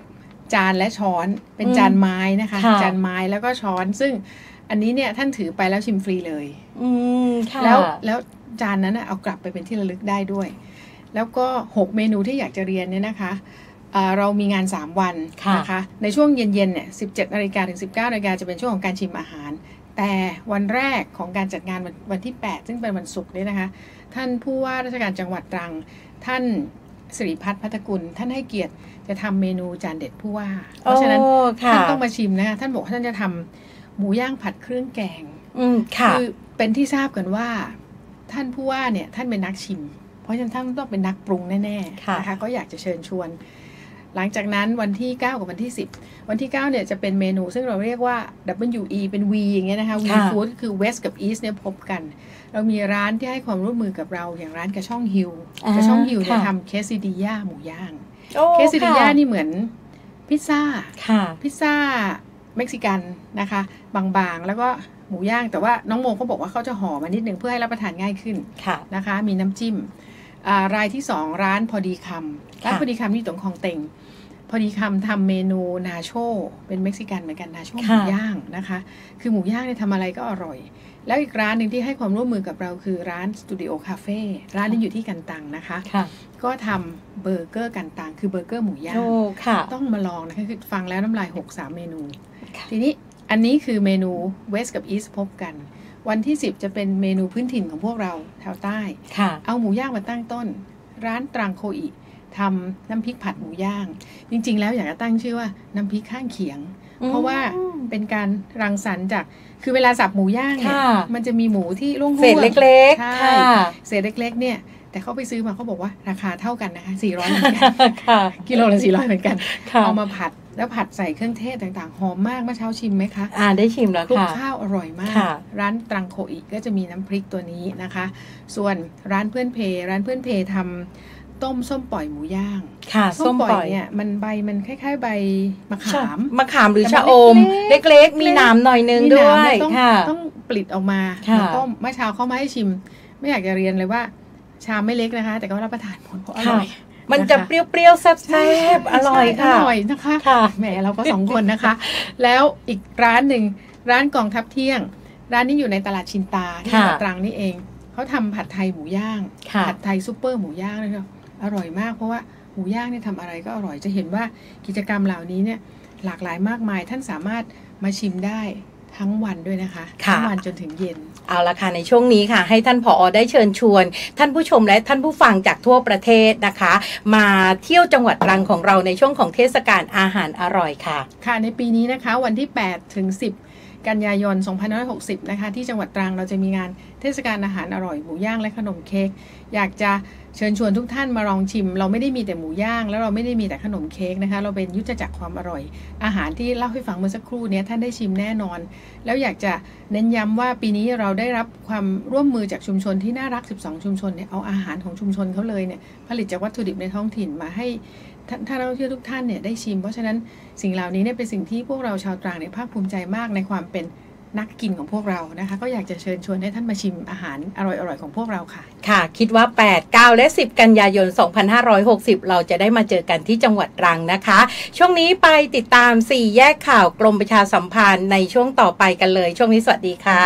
จานและช้อนเป็นจานไม้นะคะจานไม้แล้วก็ช้อนซึ่งอันนี้เนี่ยท่านถือไปแล้วชิมฟรีเลยแล้วแล้วจานนั้นเอากลับไปเป็นที่ระลึกได้ด้วยแล้วก็หกเมนูที่อยากจะเรียนเนี่ยนะคะเรามีงานสามวันนะคะในช่วงเย็นๆเนี่ยสิบเจ็ดนาฬิกาถึงสิบเก้านาฬิกาจะเป็นช่วงของการชิมอาหารแต่วันแรกของการจัดงานวันวันที่แปดซึ่งเป็นวันศุกร์เนี่ยนะคะท่านผู้ว่าราชการจังหวัดตรังท่านสิริพัฒน์พัฒกุลท่านให้เกียรติจะทำเมนูจานเด็ดผู้ว่าเพราะฉะนั้นท่านต้องมาชิมนะคะท่านบอกว่าท่านจะทำหมูย่างผัดเครื่องแกงคือเป็นที่ทราบกันว่าท่านผู้ว่าเนี่ยท่านเป็นนักชิมเพราะฉะนั้นท่านต้องเป็นนักปรุงแน่ๆนะคะก็อยากจะเชิญชวนหลังจากนั้นวันที่เก้ากับวันที่สิบวันที่เก้าเนี่ยจะเป็นเมนูซึ่งเราเรียกว่า ดับเบิลยู อี เป็น V อย่างเงี้ยนะคะ V Food คือ West กับ East เนี่ยพบกันเรามีร้านที่ให้ความร่วมมือกับเราอย่างร้านกระช่องฮิลกระช่องฮิลเนี่ยทำเคซิดิย่าหมูย่างเคซิดิย่านี่เหมือนพิซซ่าพิซซ่าเม็กซิกันนะคะบางๆแล้วก็หมูย่างแต่ว่าน้องโมเขาบอกว่าเขาจะห่อมานิดนึงเพื่อให้รับประทานง่ายขึ้นนะคะมีน้ำจิ้มรายที่สองร้านพอดีคำร้านพอดีคำที่ตรงคลองเต็งพอดีคำทำเมนูนาโชเป็นเม็กซิกันเหมือนกันนาโชหมูย่างนะคะคือหมูย่างเนี่ยทำอะไรก็อร่อยแล้วอีกร้านหนึ่งที่ให้ความร่วมมือกับเราคือร้านสตูดิโอคาเฟ่ร้านนี้อยู่ที่กันตังนะคะก็ทำเบอร์เกอร์กันตังคือเบอร์เกอร์หมูย่างต้องมาลองนะคะคือฟังแล้วน้ำลายหกสามเมนูทีนี้อันนี้คือเมนูเวสกับอีสต์พบกันวันที่สิบจะเป็นเมนูพื้นถิ่นของพวกเราแถวใต้เอาหมูย่างมาตั้งต้นร้านตรังโคอิทำน้ำพริกผัดหมูย่างจริงๆแล้วอยากจะตั้งชื่อว่าน้ำพริกข้างเคียงเพราะว่าเป็นการรังสรรค์จากคือเวลาสับหมูย่างเนี่ยมันจะมีหมูที่ร่วงๆเศษเล็กๆใช่เศษเล็กๆเนี่ยแต่เขาไปซื้อมาเขาบอกว่าราคาเท่ากันนะคะสี่ร้อยเหมือนกันกิโลละสี่ร้อยเหมือนกันเอามาผัดแล้วผัดใส่เครื่องเทศต่างๆหอมมากเมื่อเช้าชิมไหมคะอ่าได้ชิมแล้วค่ะคลุกข้าวอร่อยมากร้านตรังโคอิก็จะมีน้ำพริกตัวนี้นะคะส่วนร้านเพื่อนเพร้านเพื่อนเพทำต้มส้มปล่อยหมูย่างค่ะส้มปล่อยเนี่ยมันใบมันคล้ายๆใบมะขามมะขามหรือชะอมเล็กๆมีน้ำหน่อยนึงด้วยค่ะต้องปลิดออกมาแล้วต้มเมื่อเช้าเขามาให้ชิมไม่อยากจะเรียนเลยว่าชามไม่เล็กนะคะแต่ก็รับประทานผลเพราะอร่อยมันจะเปรี้ยวๆแซ่บๆอร่อยค่ะอร่อยนะคะแหมเราก็สองคนนะคะแล้วอีกร้านหนึ่งร้านกองทัพเที่ยงร้านนี้อยู่ในตลาดชินตาที่ตรังนี่เองเขาทำผัดไทยหมูย่างผัดไทยซุปเปอร์หมูย่างนะคะอร่อยมากเพราะว่าหมูย่างเนี่ยทำอะไรก็อร่อยจะเห็นว่ากิจกรรมเหล่านี้เนี่ยหลากหลายมากมายท่านสามารถมาชิมได้ทั้งวันด้วยนะคะทั้งวันจนถึงเย็นเอาละค่ะในช่วงนี้ค่ะให้ท่านผอ.ได้เชิญชวนท่านผู้ชมและท่านผู้ฟังจากทั่วประเทศนะคะมาเที่ยวจังหวัดตรังของเราในช่วงของเทศกาลอาหารอร่อยค่ะค่ะในปีนี้นะคะวันที่แปดถึงสิบกันยายนสองพันห้าร้อยหกสิบนะคะที่จังหวัดตรังเราจะมีงานเทศกาลอาหารอร่อยหมูย่างและขนมเค้กอยากจะเชิญชวนทุกท่านมาลองชิมเราไม่ได้มีแต่หมูย่างแล้วเราไม่ได้มีแต่ขนมเค้กนะคะเราเป็นยุทธจักรความอร่อยอาหารที่เล่าให้ฟังเมื่อสักครู่นี้ท่านได้ชิมแน่นอนแล้วอยากจะเน้นย้ำว่าปีนี้เราได้รับความร่วมมือจากชุมชนที่น่ารักสิบสองชุมชนเนี่ยเอาอาหารของชุมชนเขาเลยเนี่ยผลิตจากวัตถุดิบในท้องถิ่นมาให้ท่านนักท่องเที่ยวทุกท่านเนี่ยได้ชิมเพราะฉะนั้นสิ่งเหล่านี้เนี่ยเป็นสิ่งที่พวกเราชาวตรังเนี่ยภาคภูมิใจมากในความเป็นนักกินของพวกเรานะคะก็อยากจะเชิญชวนให้ท่านมาชิมอาหารอร่อยๆของพวกเราค่ะค่ะคิดว่าแปด เก้า และสิบกันยายนสองพันห้าร้อยหกสิบเราจะได้มาเจอกันที่จังหวัดตรังนะคะช่วงนี้ไปติดตามสี่แยกข่าวกรมประชาสัมพันธ์ในช่วงต่อไปกันเลยช่วงนี้สวัสดีค่ะ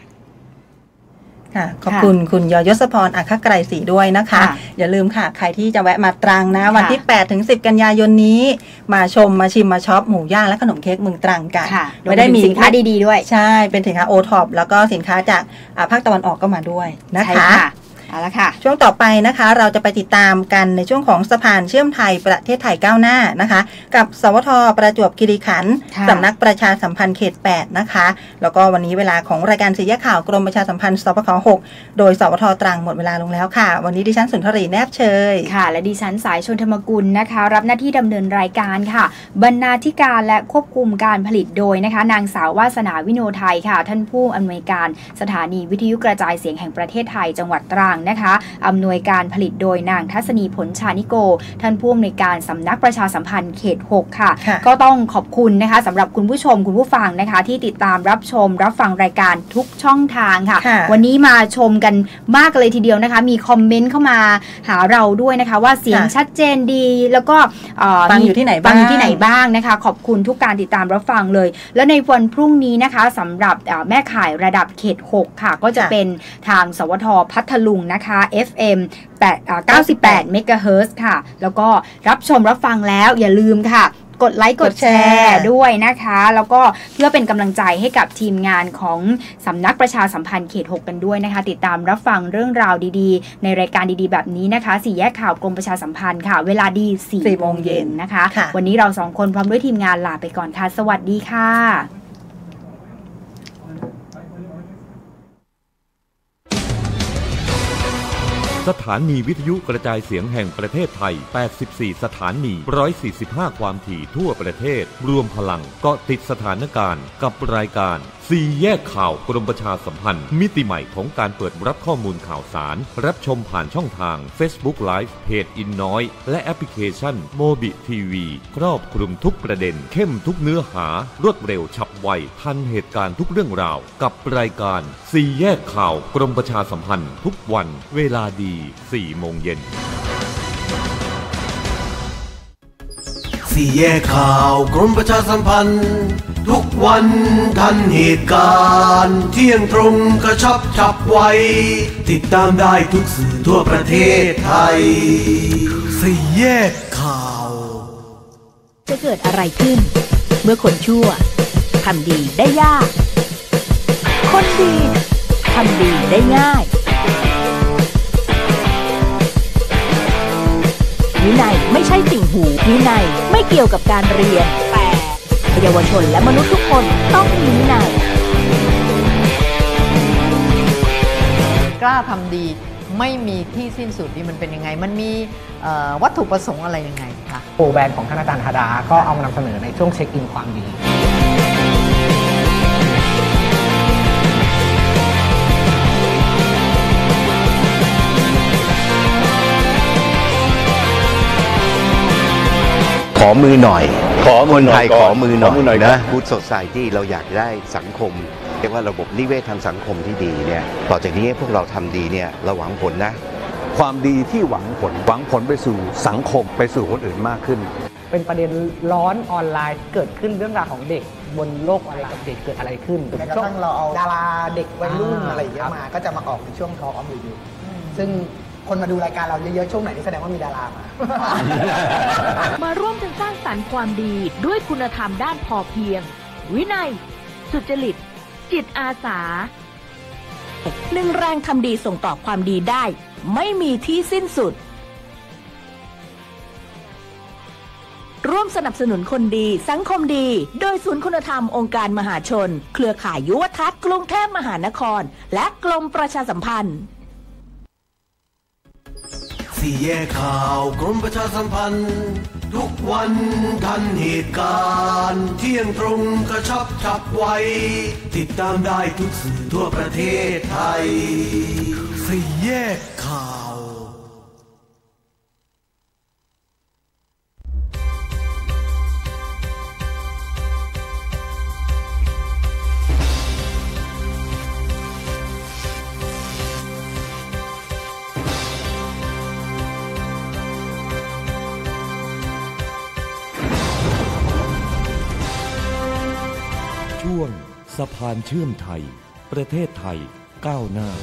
ขอบคุณคุณยยศพรอัครไกรศรีด้วยนะคะอย่าลืมค่ะใครที่จะแวะมาตรังนะวันที่แปดถึงสิบกันยายนนี้มาชมมาชิมมาช็อปหมูย่างและขนมเค้กเมืองตรังกันไม่ได้มีสินค้าดีๆด้วยใช่เป็นสินค้าโอท็อปแล้วก็สินค้าจากภาคตะวันออกก็มาด้วยนะคะเอาละค่ะช่วงต่อไปนะคะเราจะไปติดตามกันในช่วงของสะพานเชื่อมไทยประเทศไทยก้าวหน้านะคะกับสวทประจวบคีรีขันธ์สำนักประชาสัมพันธ์เขตแปดนะคะแล้วก็วันนี้เวลาของรายการสี่แยกข่าวกรมประชาสัมพันธ์สปคหกโดยสวทตรังหมดเวลาลงแล้วค่ะวันนี้ดิฉันสุนทรีแนบเชยค่ะและดิฉันสายชนธรรมกุลนะคะรับหน้าที่ดำเนินรายการค่ะบรรณาธิการและควบคุมการผลิตโดยนะคะนางสาววาสนาวิโนไทยค่ะท่านผู้อำนวยการสถานีวิทยุกระจายเสียงแห่งประเทศไทยจังหวัดตรังนะคะอำนวยการผลิตโดยนางทัศนีผลชานิโกท่านผู้อำนวยการสำนักประชาสัมพันธ์เขตหกค่ะก็ต้องขอบคุณนะคะสำหรับคุณผู้ชมคุณผู้ฟังนะคะที่ติดตามรับชมรับฟังรายการทุกช่องทางค่ะวันนี้มาชมกันมากเลยทีเดียวนะคะมีคอมเมนต์เข้ามาหาเราด้วยนะคะว่าเสียงชัดเจนดีแล้วก็ฟังอยู่ที่ไหนบ้างฟังอยู่ที่ไหนบ้างนะคะขอบคุณทุกการติดตามรับฟังเลยแล้วในวันพรุ่งนี้นะคะสำหรับแม่ข่ายระดับเขตหกค่ะก็จะเป็นทางสวทพัทลุงนะคะ เอฟ เอ็ม เก้าสิบแปด เมกะเฮิรตซ์ค่ะแล้วก็รับชมรับฟังแล้วอย่าลืมค่ะกดไลค์กดแชร์ด้วยนะคะแล้วก็เพื่อเป็นกำลังใจให้กับทีมงานของสำนักประชาสัมพันธ์เขตหกกันด้วยนะคะติดตามรับฟังเรื่องราวดีๆในรายการดีๆแบบนี้นะคะสี่แยกข่าวกรมประชาสัมพันธ์ค่ะเวลาดีสี่โมงเย็นนะคะวันนี้เราสองคนพร้อมด้วยทีมงานลาไปก่อนค่ะสวัสดีค่ะสถานีวิทยุกระจายเสียงแห่งประเทศไทยแปดสิบสี่สถานีหนึ่งร้อยสี่สิบห้าความถี่ทั่วประเทศรวมพลังเกาะติดสถานการณ์กับรายการสี่แยกข่าวกรมประชาสัมพันธ์มิติใหม่ของการเปิดรับข้อมูลข่าวสารรับชมผ่านช่องทาง Facebook Live เพจอินน้อยและแอปพลิเคชันโมบิทีวีครอบคลุมทุกประเด็นเข้มทุกเนื้อหารวดเร็วฉับไวทันเหตุการณ์ทุกเรื่องราวกับรายการสี่แยกข่าวกรมประชาสัมพันธ์ทุกวันเวลาดีสี่โมงเย็นสี่แยกข่าวกรมประชาสัมพันธ์ทุกวันทันเหตุการณ์เที่ยงตรงกระชับฉับไวติดตามได้ทุกสื่อทั่วประเทศไทยสี่แยกข่าวจะเกิดอะไรขึ้นเมื่อคนชั่วทำดีได้ยากคนดีทำดีได้ง่ายวินัยไม่ใช่ติ่งหูวินัยไม่เกี่ยวกับการเรียนแต่เยาวชนและมนุษย์ทุกคนต้องมีวินัยกล้าทำดีไม่มีที่สิ้นสุดนี่มันเป็นยังไงมันมีวัตถุประสงค์อะไรยังไงคะโปรแบรนด์ของท่านอาจารย์ธาดาก็เอามานำเสนอในช่วงเช็คอินความดีขอมือหน่อยขอคนไทยขอมือหน่อยนะพุทธโซไซตี้เราอยากได้สังคมเรียกว่าระบบนิเวศทางสังคมที่ดีเนี่ยต่อจากนี้พวกเราทำดีเนี่ยเราหวังผลนะความดีที่หวังผลหวังผลไปสู่สังคมไปสู่คนอื่นมากขึ้นเป็นประเด็นร้อนออนไลน์เกิดขึ้นเรื่องราวของเด็กบนโลกออนไลน์กับเด็กเกิดอะไรขึ้นช่วงเราเอาดาราเด็กวัยรุ่นอะไรอย่างเงี้ยมาก็จะมาออกในช่วง Talk of the Youth ซึ่งคนมาดูรายการเราเยอะๆช่วงไหนนี่แสดงว่ามีดารามามาร่วมกันสร้างสรรค์ความดีด้วยคุณธรรมด้านพอเพียงวินัยสุจริตจิตอาสาหนึ่งแรงทำดีส่งต่อความดีได้ไม่มีที่สิ้นสุดร่วมสนับสนุนคนดีสังคมดีโดยศูนย์คุณธรรมองค์การมหาชนเครือข่ายยุวทัศน์กรุงเทพมหานครและกรมประชาสัมพันธ์สี่แยกข่าวกรมประชาสัมพันธ์ทุกวันทันเหตุการณ์เที่ยงตรงกระชับฉับไวติดตามได้ทุกสื่อทั่วประเทศไทยสี่แยกข่าวช่วงสะพานเชื่อมไทยประเทศไทยก้าวหน้า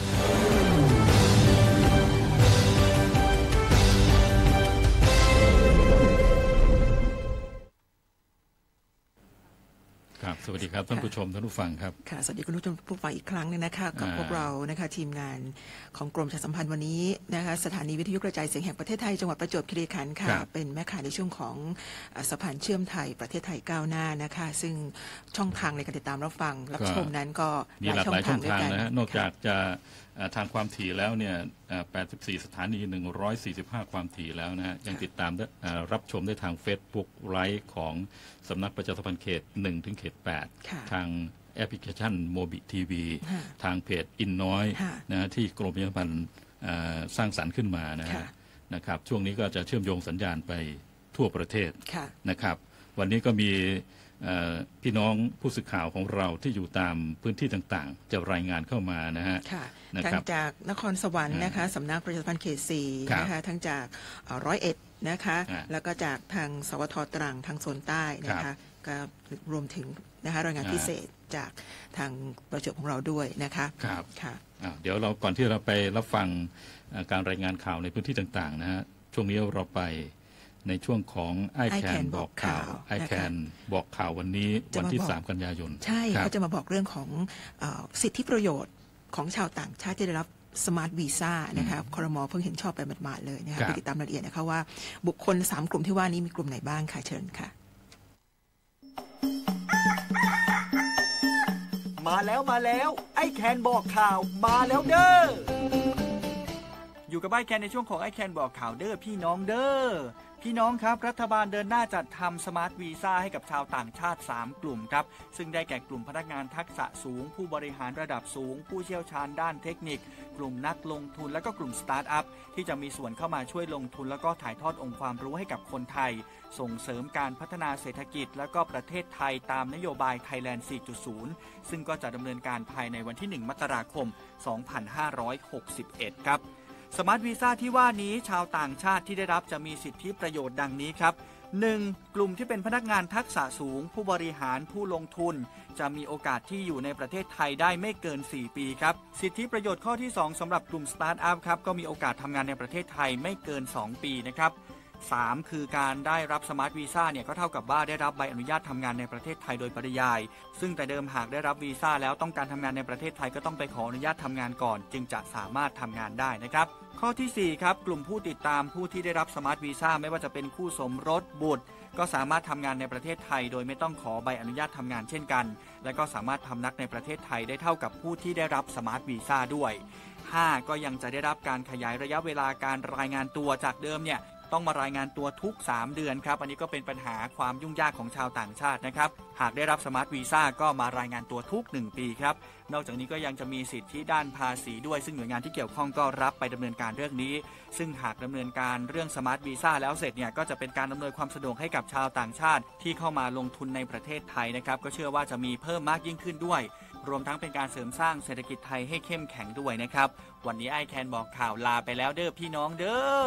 ครับสวัสดีครับท่านผู้ชมท่านผู้ฟังครับค่ะสวัสดีคุณผู้ชมผู้ฟังอีกครั้งนึงนะคะกับพวกเรานะคะทีมงานของกรมประชาสัมพันธ์วันนี้นะคะสถานีวิทยุกระจายเสียงแห่งประเทศไทยจังหวัดประจวบคีรีขันธ์ค่ะเป็นแม่ข่ายในช่วงของสะพานเชื่อมไทยประเทศไทยก้าวหน้านะคะซึ่งช่องทางในการติดตามรับฟังรับชมนั้นก็มีหลากหลายช่องทางนะฮะนอกจากจะทางความถี่แล้วเนี่ยแปดสิบสี่สถานีหนึ่งร้อยสี่สิบห้าความถี่แล้วนะฮะยังติดตามรับชมได้ทาง Facebook ไลฟ์ของสำนักประชาสัมพันธ์เขตหนึ่งถึงเขตแปดทางแอปพลิเคชันโมบิทีวีทางเพจอินน้อยนะที่กรมประชาสัมพันธ์สร้างสรรค์ขึ้นมานะฮะนะครับช่วงนี้ก็จะเชื่อมโยงสัญญาณไปทั่วประเทศนะครับวันนี้ก็มีพี่น้องผู้สื่อข่าวของเราที่อยู่ตามพื้นที่ต่างๆจะรายงานเข้ามานะฮะทั้งจากนครสวรรค์นะคะสำนักประชาสัมพันธ์เขตสี่นะคะทั้งจากร้อยเอ็ดนะคะแล้วก็จากทางสวทตรังทางโซนใต้นะคะก็รวมถึงนะคะรายงานพิเศษจากทางประจวบของเราด้วยนะคะครับค่ะเดี๋ยวเราก่อนที่เราไปรับฟังการรายงานข่าวในพื้นที่ต่างๆนะฮะช่วงนี้เราไปในช่วงของไอแคนบอกข่าวไอแคนบอกข่าววันนี้วันที่สามกันยายนใช่เขาจะมาบอกเรื่องของสิทธิประโยชน์ของชาวต่างชาติที่ได้รับสมาร์ทวีซ่านะคะครม.เพิ่งเห็นชอบไปหมาดๆเลยนะคะไปติดตามรายละเอียดนะคะว่าบุคคลสามกลุ่มที่ว่านี้มีกลุ่มไหนบ้างค่ะเชิญค่ะมาแล้วมาแล้วไอแคนบอกข่าวมาแล้วเด้ออยู่กับไอแคนในช่วงของไอแคนบอกข่าวเด้อพี่น้องเด้อพี่น้องครับรัฐบาลเดินหน้าจัดทำสมาร์ทวีซ่าให้กับชาวต่างชาติสามกลุ่มครับซึ่งได้แก่กลุ่มพนักงานทักษะสูงผู้บริหารระดับสูงผู้เชี่ยวชาญด้านเทคนิคกลุ่มนักลงทุนและก็กลุ่มสตาร์ทอัพที่จะมีส่วนเข้ามาช่วยลงทุนแล้วก็ถ่ายทอดองค์ความรู้ให้กับคนไทยส่งเสริมการพัฒนาเศรษฐกิจและก็ประเทศไทยตามนโยบาย Thailand สี่จุดศูนย์ ซึ่งก็จะดำเนินการภายในวันที่หนึ่งมกราคมสองพันห้าร้อยหกสิบเอ็ดครับสมาร์ทวีซ่าที่ว่านี้ชาวต่างชาติที่ได้รับจะมีสิทธิประโยชน์ดังนี้ครับ หนึ่ง. กลุ่มที่เป็นพนักงานทักษะสูงผู้บริหารผู้ลงทุนจะมีโอกาสที่อยู่ในประเทศไทยได้ไม่เกินสี่ปีครับสิทธิประโยชน์ข้อที่สองสำหรับกลุ่มสตาร์ทอัพครับก็มีโอกาสทำงานในประเทศไทยไม่เกินสองปีนะครับสามคือการได้รับสมาร์ทวีซ่าเนี่ยก็เท่ากับว่าได้รับใบอนุญาตทำงานในประเทศไทยโดยปริยายซึ่งแต่เดิมหากได้รับวีซ่าแล้วต้องการทำงานในประเทศไทยก็ต้องไปขออนุญาตทำงานก่อนจึงจะสามารถทำงานได้นะครับข้อที่สี่ครับกลุ่มผู้ติดตามผู้ที่ได้รับสมาร์ทวีซ่าไม่ว่าจะเป็นคู่สมรสบุตรก็สามารถทำงานในประเทศไทยโดยไม่ต้องขอใบอนุญาตทำงานเช่นกันและก็สามารถทำนักในประเทศไทยได้เท่ากับผู้ที่ได้รับสมาร์ทวีซ่าด้วยห้าก็ยังจะได้รับการขยายระยะเวลาการรายงานตัวจากเดิมเนี่ยต้องมารายงานตัวทุกสามเดือนครับอันนี้ก็เป็นปัญหาความยุ่งยากของชาวต่างชาตินะครับหากได้รับสมาร์ทวีซ่าก็มารายงานตัวทุกหนึ่งปีครับนอกจากนี้ก็ยังจะมีสิทธิด้านภาษีด้วยซึ่งหน่วยงานที่เกี่ยวข้องก็รับไปดำเนินการเรื่องนี้ซึ่งหากดำเนินการเรื่องสมาร์ทวีซ่าแล้วเสร็จเนี่ยก็จะเป็นการอำนวยความสะดวกให้กับชาวต่างชาติที่เข้ามาลงทุนในประเทศไทยนะครับก็เชื่อว่าจะมีเพิ่มมากยิ่งขึ้นด้วยรวมทั้งเป็นการเสริมสร้างเศรษฐกิจไทยให้เข้มแข็งด้วยนะครับวันนี้ไอแคนบอกข่าวลาไปแล้วเด้อพี่น้องเด้อ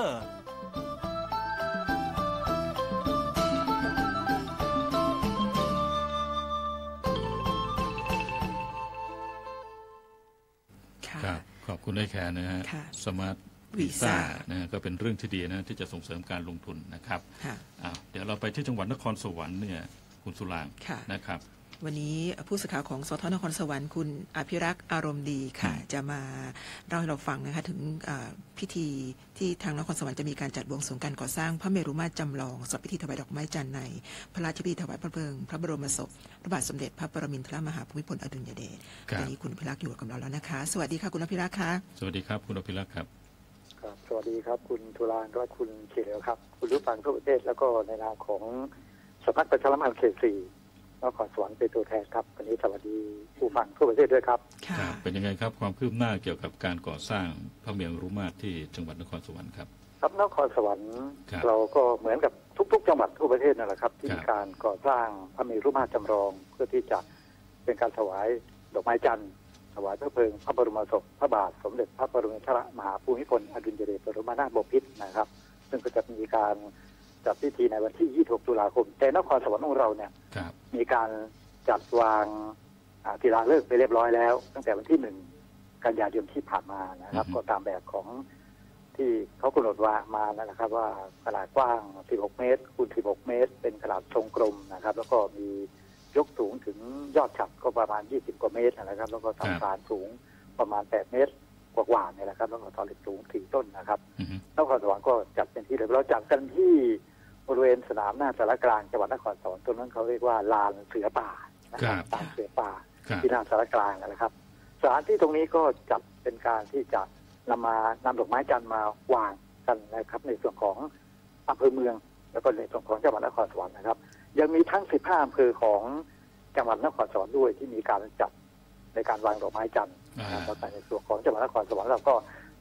ครับขอบคุณได้แค่นะฮะสมาร์ทวีซ่านะฮะก็เป็นเรื่องที่ดีนะที่จะส่งเสริมการลงทุนนะครับเดี๋ยวเราไปที่จังหวัดนครสวรรค์เนี่ยคุณสุรางค์นะครับวันนี้ผู้สื่อข่าวของสทนครสวรรค์คุณอภิรักษ์อารมณ์ดีค่ะจะมาเล่าให้เราฟังนะคะถึงพิธีที่ทางนครสวรรค์จะมีการจัดบวงสรวงการก่อสร้างพระเมรุมาตรจำลองสำหรับพิธีถวายดอกไม้จันทร์ในพระราชพิธีถวายพระเพลิงพระบรมศพพระบาทสมเด็จพระปรมินทรมหาภูมิพลอดุลยเดชวันนี้คุณอภิรักษ์อยู่กับเราแล้วนะคะสวัสดีค่ะคุณอภิรักษ์ค่ะสวัสดีครับคุณอภิรักษ์ครับครับสวัสดีครับคุณธุรานและคุณเฉลียวครับคุณผู้ฟังทั่วประเทศแล้วก็ในนามของสำนักประชาสัมพันธ์เขตสี่นครสวรรค์เป็นตัวแทนครับวันนี้สวัสดีผู้ฟังทั่วประเทศด้วยครับเป็นยังไงครับความคืบหน้าเกี่ยวกับการก่อสร้างพระเมรุมาตรที่จังหวัดนครสวรรค์ครับครับนครสวรรค์เราก็เหมือนกับทุกๆจังหวัดทั่วประเทศนั่นแหละครับที่มีการก่อสร้างพระเมรุมาตรจำลองเพื่อที่จะเป็นการถวายดอกไม้จันทร์ถวายพระเพลิงพระบรมศพพระบาทสมเด็จพระปรมินทรมหาภูมิพลอดุลยเดชบรมนาถบพิตรนะครับซึ่งก็จะมีการจัดพิธีในวันที่ยี่สิบหกตุลาคมแต่นครสวรรค์ของเราเนี่ยมีการจัดวางศิลาฤกษ์ไปเรียบร้อยแล้วตั้งแต่วันที่หนึ่งกันยายนที่ผ่านมานะครับก็ตามแบบของที่เขากำหนดว่ามานะครับว่าขนาดกว้างสิบหกเมตรคูณสิบหกเมตรเป็นขนาดทรงกลมนะครับแล้วก็มียกสูงถึงยอดฉัตรก็ประมาณยี่สิบกว่าเมตรนะครับแล้วก็ทำฐานสูงประมาณแปดเมตรกว่าๆเนี่ยนะครับแล้วก็ตอนเหล็กสูงสี่ต้นนะครับนครสวรรค์ก็จัดเป็นที่เรียบร้อยจัดกันที่บริเวณสนามหน้าสารกลางจังหวัดนครสวรรค์ตรงนั้นเขาเรียกว่าลานเสือป่านะครับลานเสือป่าที่หน้าสารกลางนะครับสถานที่ตรงนี้ก็จัดเป็นการที่จะนำมานำดอกไม้จันทร์มาวางกันนะครับในส่วนของอำเภอเมืองแล้วก็ในส่วนของจังหวัดนครสวรรค์นะครับยังมีทั้งสิบห้าอำเภอของจังหวัดนครสวรรค์ด้วยที่มีการจัดในการวางดอกไม้จันทร์นะครับแล้วในส่วนของจังหวัดนครสวรรค์เราก็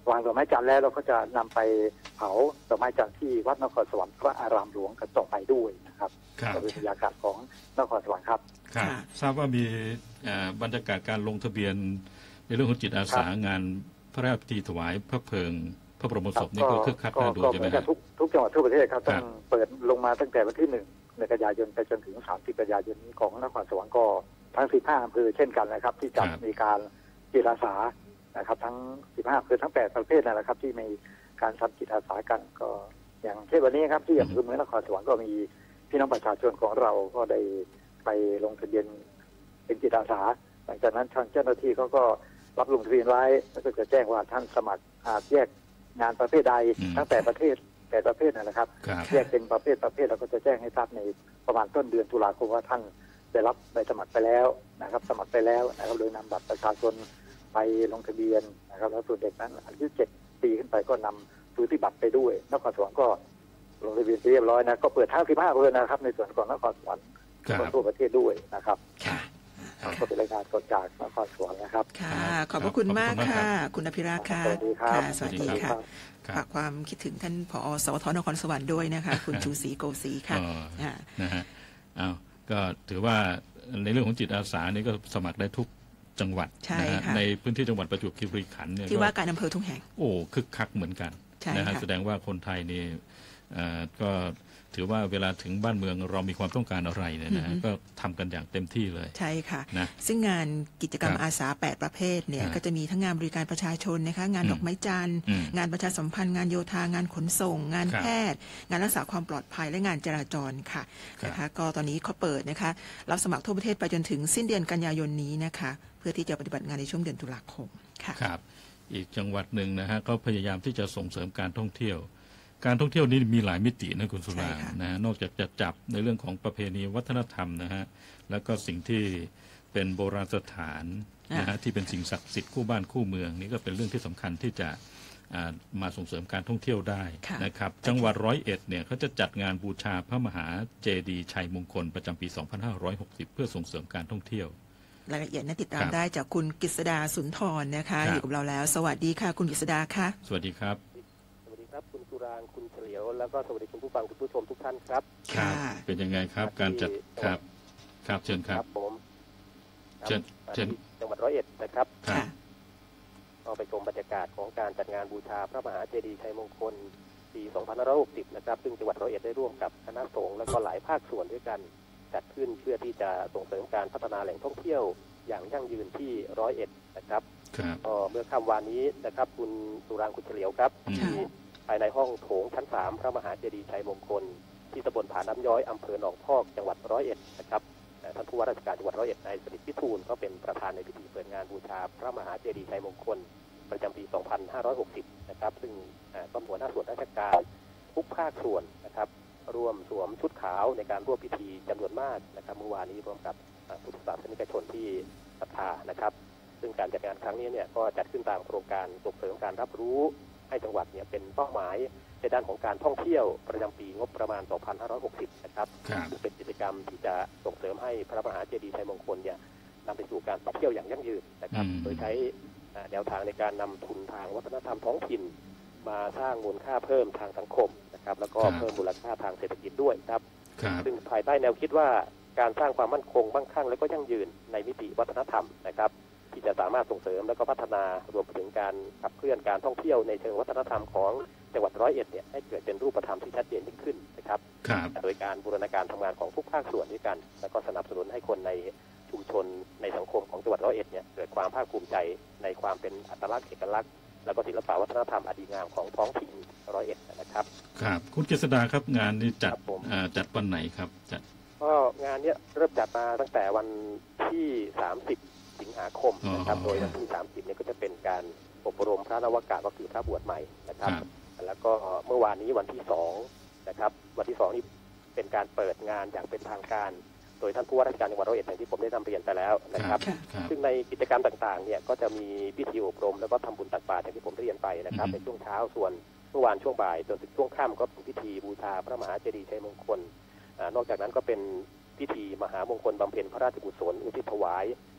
วางดอกไม้จันทร์แล้วเราก็จะนำไปเผาดอกไม้จันทร์ที่วัดนครสวรรค์พระอารามหลวงกันต่อไปด้วยนะครับก็เป็นบรรยากาศของนครสวรรค์ครับครับทราบว่ามีบรรยากาศการลงทะเบียนในเรื่องของจิตอาสางานพระราชพิธีถวายพระเพลิงพระบรมศพนี่ก็คึกคักน่าดูใช่ไหมครับทุกทุกจังหวัดทั่วประเทศครับต้องเปิดลงมาตั้งแต่วันที่หนึ่งกันยายนไปจนถึงสามสิบกันยายนนี้ของนครสวรรค์ก็ทั้งสิบห้าอำเภอเช่นกันนะครับที่จะมีการจิตอาสานะครับทั้งสิบห้าอำเภอทั้งแปดประเภทนั่นแหละครับที่มีการทำจิตอาสากันก็อย่างเช่นวันนี้ครับที่อำเภอเมืองนครสวรรค์ก็มีพี่น้องประชาชนของเราก็ได้ไปลงทะเบียนเป็นจิตอาสาหลังจากนั้นทางเจ้าหน้าที่เขาก็รับลงทะเบียนไว้แล้วก็จะแจ้งว่าท่านสมัครอาจแยกงานประเภทใดทั้งแต่ประเภทแต่ประเภทนั่นแหละครับแยกเป็นประเภทประเภทเราก็จะแจ้งให้ทราบในประมาณต้นเดือนตุลาคมว่าท่านได้รับใบสมัครไปแล้วนะครับสมัครไปแล้วนะครับโดยนำบัตรประชาชนไปลงทะเบียนนะครับแล้วส่วนเด็กนั้นอายุเจ็ดปีขึ้นไปก็นำสูติบัตรไปด้วยนครสวรรค์ก็ลงทะเบียนเรียบร้อยนะก็เปิดทั้งสิบห้าอำเภอนะครับในส่วนของนครสวรรค์ทั่วประเทศด้วยนะครับก็เป็นรายงานสดจากนครสวรรค์นะครับค่ะขอบพระคุณมากค่ะคุณอภิราค่ะสวัสดีครับสวัสดีค่ะฝากความคิดถึงท่านผอ.สวท.นครสวรรค์ด้วยนะคะคุณชูศรีโกศรีค่ะนะฮะอ้าวก็ถือว่าในเรื่องของจิตอาสานี่ก็สมัครได้ทุกจังหวัดนะฮะในพื้นที่จังหวัดประจวบคีรีขันธ์เนี่ยที่ว่าการอำเภอทุกแห่งโอ้คึกคักเหมือนกันนะฮะแสดงว่าคนไทยนี่ก็ถือว่าเวลาถึงบ้านเมืองเรามีความต้องการอะไรเนี่ยนะก็ทำกันอย่างเต็มที่เลยใช่ค่ะนะซึ่งงานกิจกรรมอาสาแปดประเภทเนี่ยก็จะมีทั้งงานบริการประชาชนนะคะงานดอกไม้จันทร์งานประชาสัมพันธ์งานโยธางานขนส่งงานแพทย์งานรักษาความปลอดภัยและงานจราจรค่ะนะคะก็ตอนนี้เขาเปิดนะคะรับสมัครทั่วประเทศไปจนถึงสิ้นเดือนกันยายนนี้นะคะเพื่อที่จะปฏิบัติงานในช่วงเดือนตุลาคมค่ะครับอีกจังหวัดหนึ่งนะฮะก็พยายามที่จะส่งเสริมการท่องเที่ยวการท่องเที่ยวนี้มีหลายมิตินะคุณสุรางค์นะนอกจากจะจับในเรื่องของประเพณีวัฒนธรรมนะฮะแล้วก็สิ่งที่เป็นโบราณสถานนะฮะที่เป็นสิ่งศักดิ์สิทธิ์คู่บ้านคู่เมืองนี่ก็เป็นเรื่องที่สำคัญที่จะมาส่งเสริมการท่องเที่ยวได้นะครับจังหวัดร้อยเอ็ดเนี่ยเขาจะจัดงานบูชาพระมหาเจดีย์ชัยมงคลประจำปีสองพันห้าร้อยหกสิบเพื่อส่งเสริมการท่องเที่ยวรายละเอียดนั้นติดตามได้จากคุณกฤษดาสุนทรนะคะอยู่กับเราแล้วสวัสดีค่ะคุณกฤษดาค่ะสวัสดีครับครับคุณสุรางค์คุณเฉลียวแล้วก็สวัสดีคุณผู้ฟังคุณผู้ชมทุกท่านครับครับเป็นยังไงครับการจัดครับครับเชิญครับผมเชิญเชิญจังหวัดร้อยเอ็ดนะครับก็ไปชมบรรยากาศของการจัดงานบูชาพระมหาเจดีย์ชัยมงคลปีสองพันห้าร้อยหกสิบนะครับซึ่งจังหวัดร้อยเอ็ดได้ร่วมกับคณะสงฆ์และก็หลายภาคส่วนด้วยกันจัดขึ้นเพื่อที่จะส่งเสริมการพัฒนาแหล่งท่องเที่ยวอย่างยั่งยืนที่ร้อยเอ็ดนะครับก็เมื่อค่ำวานนี้นะครับคุณสุรางค์คุณเฉลียวครับที่ภายในห้องโถงชั้นสามพระมหาเจดีย์ชัยมงคลที่ตำบลผาน้ำย้อยอำเภอหนองพอกจังหวัดร้อยเอ็ดนะครับท่านผู้ว่าราชการจังหวัดร้อยเอ็ดนายสนิทพิทูลก็เป็นประธานในพิธีเปิดงานบูชาพระมหาเจดีย์ชัยมงคลประจำปีสองพันห้าร้อยหกสิบนะครับซึ่งก็หัวหน้าส่วนราชการทุกภาคส่วนนะครับร่วมสวมชุดขาวในการร่วมพิธีจำนวนมากนะครับเมื่อวานนี้ร่วมกับพุทธศาสนิกชนที่ศรัทธานะครับซึ่งการจัดงานครั้งนี้เนี่ยก็จัดขึ้นตามโครงการส่งเสริมการรับรู้ให้จังหวัดเนี่ยเป็นเป้าหมายในด้านของการท่องเที่ยวประจำปีงบประมาณสองพันห้าร้อยหกสิบนะครับเป็นกิจกรรมที่จะส่งเสริมให้พระมหาเจดีย์ชัยมงคลเนี่ยนำไปสู่การท่องเที่ยวอย่างยั่งยืนนะครับโดยใช้แนวทางในการนำทุนทางวัฒนธรรมท้องถิ่นมาสร้างมูลค่าเพิ่มทางสังคมนะครับแล้วก็เพิ่มมูลค่าทางเศรษฐกิจด้วยครับซึ่งภายใต้แนวคิดว่าการสร้างความมั่นคงมั่งคั่งและก็ยั่งยืนในมิติวัฒนธรรมนะครับที่จะสามารถส่งเสริมและก็พัฒนารวมไปถึงการขับเคลื่อนการท่องเที่ยวในเชิงวัฒนธรรมของจังหวัดร้อยเอ็ดเนี่ยให้เกิดเป็นรูปธรรมที่ชัดเจนยิ่งขึ้นนะครับโดยการบูรณาการทำงานของทุกภาคส่วนด้วยกันแล้วก็สนับสนุนให้คนในชุมชนในสังคมของจังหวัดร้อยเอ็ดเนี่ยเกิดความภาคภูมิใจในความเป็นอัตลักษณ์เอกลักษณ์แล้วก็ศิลปวัฒนธรรมอดีงามของท้องถิ่นร้อยเอ็ดนะครับครับคุณกฤษดาครับงานนี้จัดจัดวันไหนครับจัดก็งานนี้เริ่มจัดมาตั้งแต่วันที่สามสิบสิงหาคมนะครับโดยวันที่สามสิบเนี่ยก็จะเป็นการอบรมพระนวากาก็คือพระบวชใหม่นะครับแล้วก็เมื่อวานนี้วันที่สองนะครับวันที่สองนี่เป็นการเปิดงานอย่างเป็นทางการโดยท่านผู้ว่าราชการจังหวัดร้อยเอ็ดอย่างที่ผมได้นำเรียนไปแล้วนะครับซึ่งในกิจกรรมต่างๆเนี่ยก็จะมีพิธีอบรมแล้วก็ทำบุญตักบาตรอย่างที่ผมได้เรียนไปนะครับในช่วงเช้าส่วนเมื่อวานช่วงบ่ายจนถึงช่วงค่ำก็เป็นพิธีบูชาพระมหาเจดีย์ชัยมงคลนอกจากนั้นก็เป็นพิธีมหามงคลบำเพ็ญพระราชกุศลอุทิศถวาย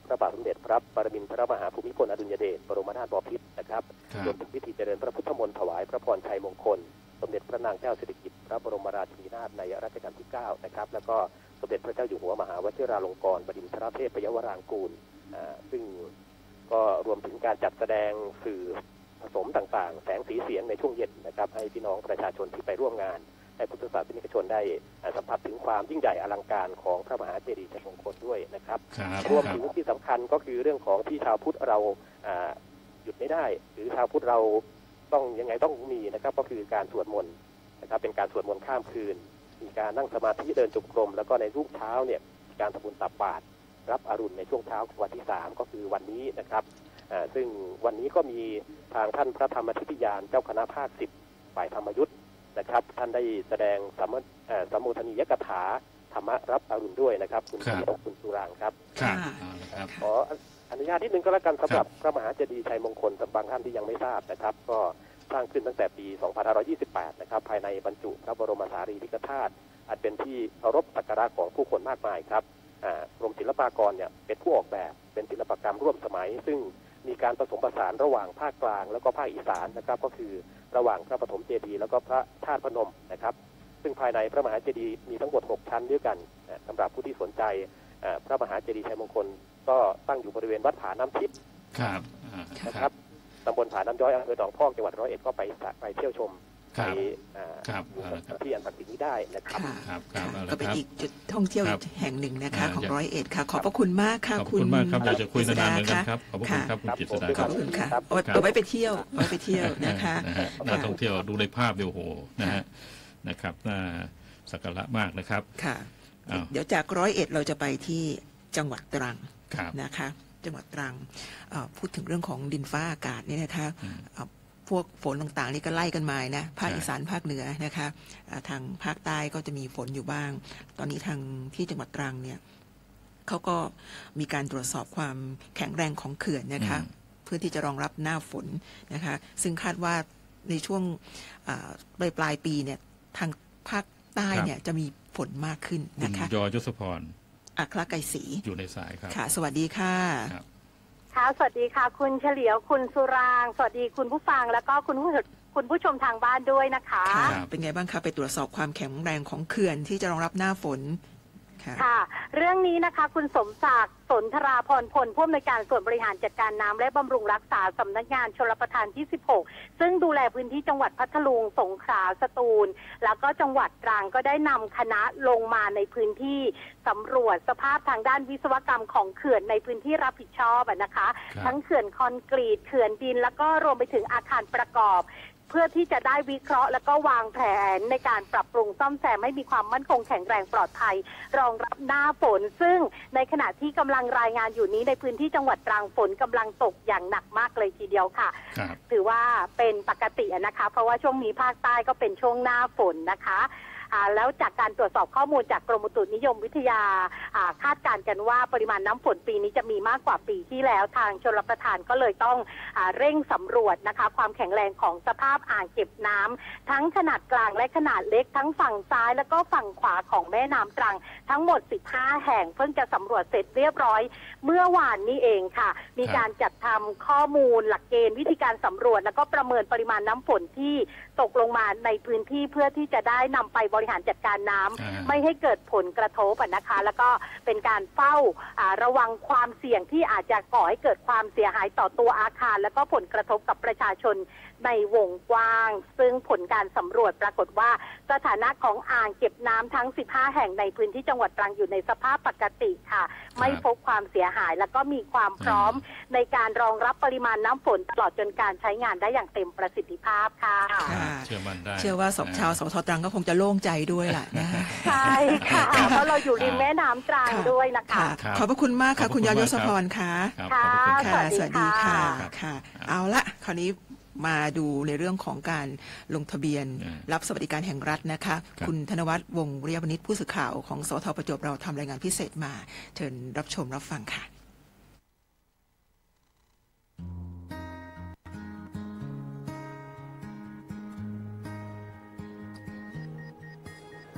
พระบาทสมเด็จพระปรมินทรมหาภูมิพลอดุลยเดชบรมนาถบพิตรนะครับรวมถึงพิธีเจริญพระพุทธมนต์ถวายพระพรชัยมงคลสมเด็จพระนางเจ้าสิริกิติ์พระบรมราชินีนาถในรัชกาลที่เก้านะครับแล้วก็สมเด็จพระเจ้าอยู่หัวมหาวชิราลงกรณ์บดินทรเทพยวรางกูลซึ่งก็รวมถึงการจัดแสดงสื่อผสมต่างๆแสงสีเสียงในช่วงเย็นนะครับให้พี่น้องประชาชนที่ไปร่วมงานให้พุทธศาสนิกชนได้สัมผัสถึงความยิ่งใหญ่อลังการของพระมหาเจดีย์ชัยมงคลด้วยนะครับรวมถึงที่สำคัญก็คือเรื่องของที่ชาวพุทธเราหยุดไม่ได้หรือชาวพุทธเราต้องยังไงต้องมีนะครับก็คือการสวดมนต์นะครับเป็นการสวดมนต์ข้ามคืนมีการนั่งสมาธิเดินจงกรมแล้วก็ในรุ่งเช้าเนี่ยการทำบุญตักบาตรรับอรุณในช่วงเช้าของวันที่สามก็คือวันนี้นะครับซึ่งวันนี้ก็มีทางท่านพระธรรมธิติยานเจ้าคณะภาคสิบฝ่ายธรรมยุทธนะครับท่านได้แสดงสัมสัมโมทนียกถาธรรมรับอรุณด้วยนะครับคุณศรีอกคุณสุรางครับขออนุญาตนิดนึงก็แล้วกันสำหรับพระมหาเจดีย์ชัยมงคลสำหรับบางท่านที่ยังไม่ทราบนะครับก็สร้างขึ้นตั้งแต่ปี สองพันห้าร้อยยี่สิบแปด นะครับภายในบรรจุพระบรมสารีริกธาตุอันเป็นที่เคารพสักการะของผู้คนมากมายครับกรมศิลปากรเนี่ยเป็นผู้ออกแบบเป็นศิลปกรรมร่วมสมัยซึ่งมีการผสมผสานระหว่างภาคกลางแล้วก็ภาคอีสานนะครับก็คือระหว่างพระปฐมเจดีย์แล้วก็พระธาตุพนมนะครับซึ่งภายในพระมหาเจดีย์มีทั้งหมดหกชั้นด้วยกันสำหรับผู้ที่สนใจพระมหาเจดีย์ชัยมงคลก็ตั้งอยู่บริเวณวัดผาน้ำทิพย์นะครับตำบลผาน้ำย้อยอำเภอหนองพอกจังหวัดร้อยเอ็ดก็ไปไปเที่ยวชมไปที่อันศักดิ์สิทธิ์นี้ได้นะครับก็เป็นอีกจุดท่องเที่ยวแห่งหนึ่งนะคะของร้อยเอ็ดค่ะขอบพระคุณมากค่ะขอบคุณมากครับอยากจะคุยนานๆเหมือนกันครับขอบคุณครับคุณจิตรดาขอบคุณค่ะเอาไว้ไปเที่ยวไว้ไปเที่ยวนะคะน่าท่องเที่ยวดูในภาพเดียวโหนะฮะนะครับน่าสักการะมากนะครับค่ะเดี๋ยวจากร้อยเอ็ดเราจะไปที่จังหวัดตรังนะคะจังหวัดตรังพูดถึงเรื่องของดินฟ้าอากาศเนี่ยนะคะพวกฝนต่างๆนี่ก็ไล่กันมานะภาคอีสานภาคเหนือนะคะทางภาคใต้ก็จะมีฝนอยู่บ้างตอนนี้ทางที่จังหวัดตรังเนี่ยเขาก็มีการตรวจสอบความแข็งแรงของเขื่อนนะคะเพื่อที่จะรองรับหน้าฝนนะคะซึ่งคาดว่าในช่วงปลายปลายปีเนี่ยทางภาคใต้เนี่ยจะมีฝนมากขึ้นนะคะยอยศพรอัครไกรศรีอยู่ในสายครับค่ะสวัสดีค่ะค่ะสวัสดีค่ะคุณเฉลียวคุณสุรางสวัสดีคุณผู้ฟังแล้วก็คุณผู้คุณผู้ชมทางบ้านด้วยนะคะเป็นไงบ้างคะไปตรวจสอบความแข็งแรงของเขื่อนที่จะรองรับหน้าฝนค่ะเรื่องนี้นะคะคุณสมศักดิ์สนธราพรพลผู้อำนวยการส่วนบริหารจัดการน้ำและบำรุงรักษาสำนักงานชลประทานที่สิบหกซึ่งดูแลพื้นที่จังหวัดพัทลุงสงขลาสตูลแล้วก็จังหวัดตรังก็ได้นำคณะลงมาในพื้นที่สำรวจสภาพทางด้านวิศวกรรมของเขื่อนในพื้นที่รับผิดชอบนะคะทั้งเขื่อนคอนกรีตเขื่อนดินแล้วก็รวมไปถึงอาคารประกอบเพื่อที่จะได้วิเคราะห์แล้วก็วางแผนในการปรับปรุงซ่อมแซมให้มีความมั่นคงแข็งแรงปลอดภัยรองรับหน้าฝนซึ่งในขณะที่กำลังรายงานอยู่นี้ในพื้นที่จังหวัดตรังฝนกำลังตกอย่างหนักมากเลยทีเดียวค่ะถือว่าเป็นปกตินะคะเพราะว่าช่วงนี้ภาคใต้ก็เป็นช่วงหน้าฝนนะคะแล้วจากการตรวจสอบข้อมูลจากกรมอุตุนิยมวิทยาคาดการณ์กันว่าปริมาณน้ำฝนปีนี้จะมีมากกว่าปีที่แล้วทางชลประทานก็เลยต้องเร่งสำรวจนะคะความแข็งแรงของสภาพอ่างเก็บน้ำทั้งขนาดกลางและขนาดเล็กทั้งฝั่งซ้ายแล้วก็ฝั่งขวาของแม่น้ำตรังทั้งหมดสิบห้าแห่งเพิ่งจะสำรวจเสร็จเรียบร้อยเมื่อวานนี้เองค่ะมีการจัดทำข้อมูลหลักเกณฑ์วิธีการสำรวจแล้วก็ประเมินปริมาณน้ำฝนที่ตกลงมาในพื้นที่เพื่อที่จะได้นำไปบริหารจัดการน้ำไม่ให้เกิดผลกระทบนะคะแล้วก็เป็นการเฝ้าระวังความเสี่ยงที่อาจจะก่อให้เกิดความเสียหายต่อตัวอาคารแล้วก็ผลกระทบกับประชาชนในวงกว้างซึ่งผลการสำรวจปรากฏว่าสถานะของอ่างเก็บน้ำทั้งสิบห้าแห่งในพื้นที่จังหวัดตรังอยู่ในสภาพปกติค่ะไม่พบความเสียหายแล้วก็มีความพร้อมในการรองรับปริมาณน้ำฝนตลอดจนการใช้งานได้อย่างเต็มประสิทธิภาพค่ะเชื่อมั่นได้เชื่อว่าสอบชาวสทตรังก็คงจะโล่งใจด้วยแหละนะคะใช่ค่ะเพราะเราอยู่ริมแม่น้ำตรังด้วยนะคะขอบพระคุณมากค่ะคุณยอยศพรค่ะค่ะสวัสดีค่ะค่ะเอาละคราวนี้มาดูในเรื่องของการลงทะเบียนรับสวัสดิการแห่งรัฐนะคะคุณธนวัฒน์วงศ์วิริยวณิชผู้สื่อข่าวของสทประจวบเราทำรายงานพิเศษมาเชิญรับชมรับฟังค่ะ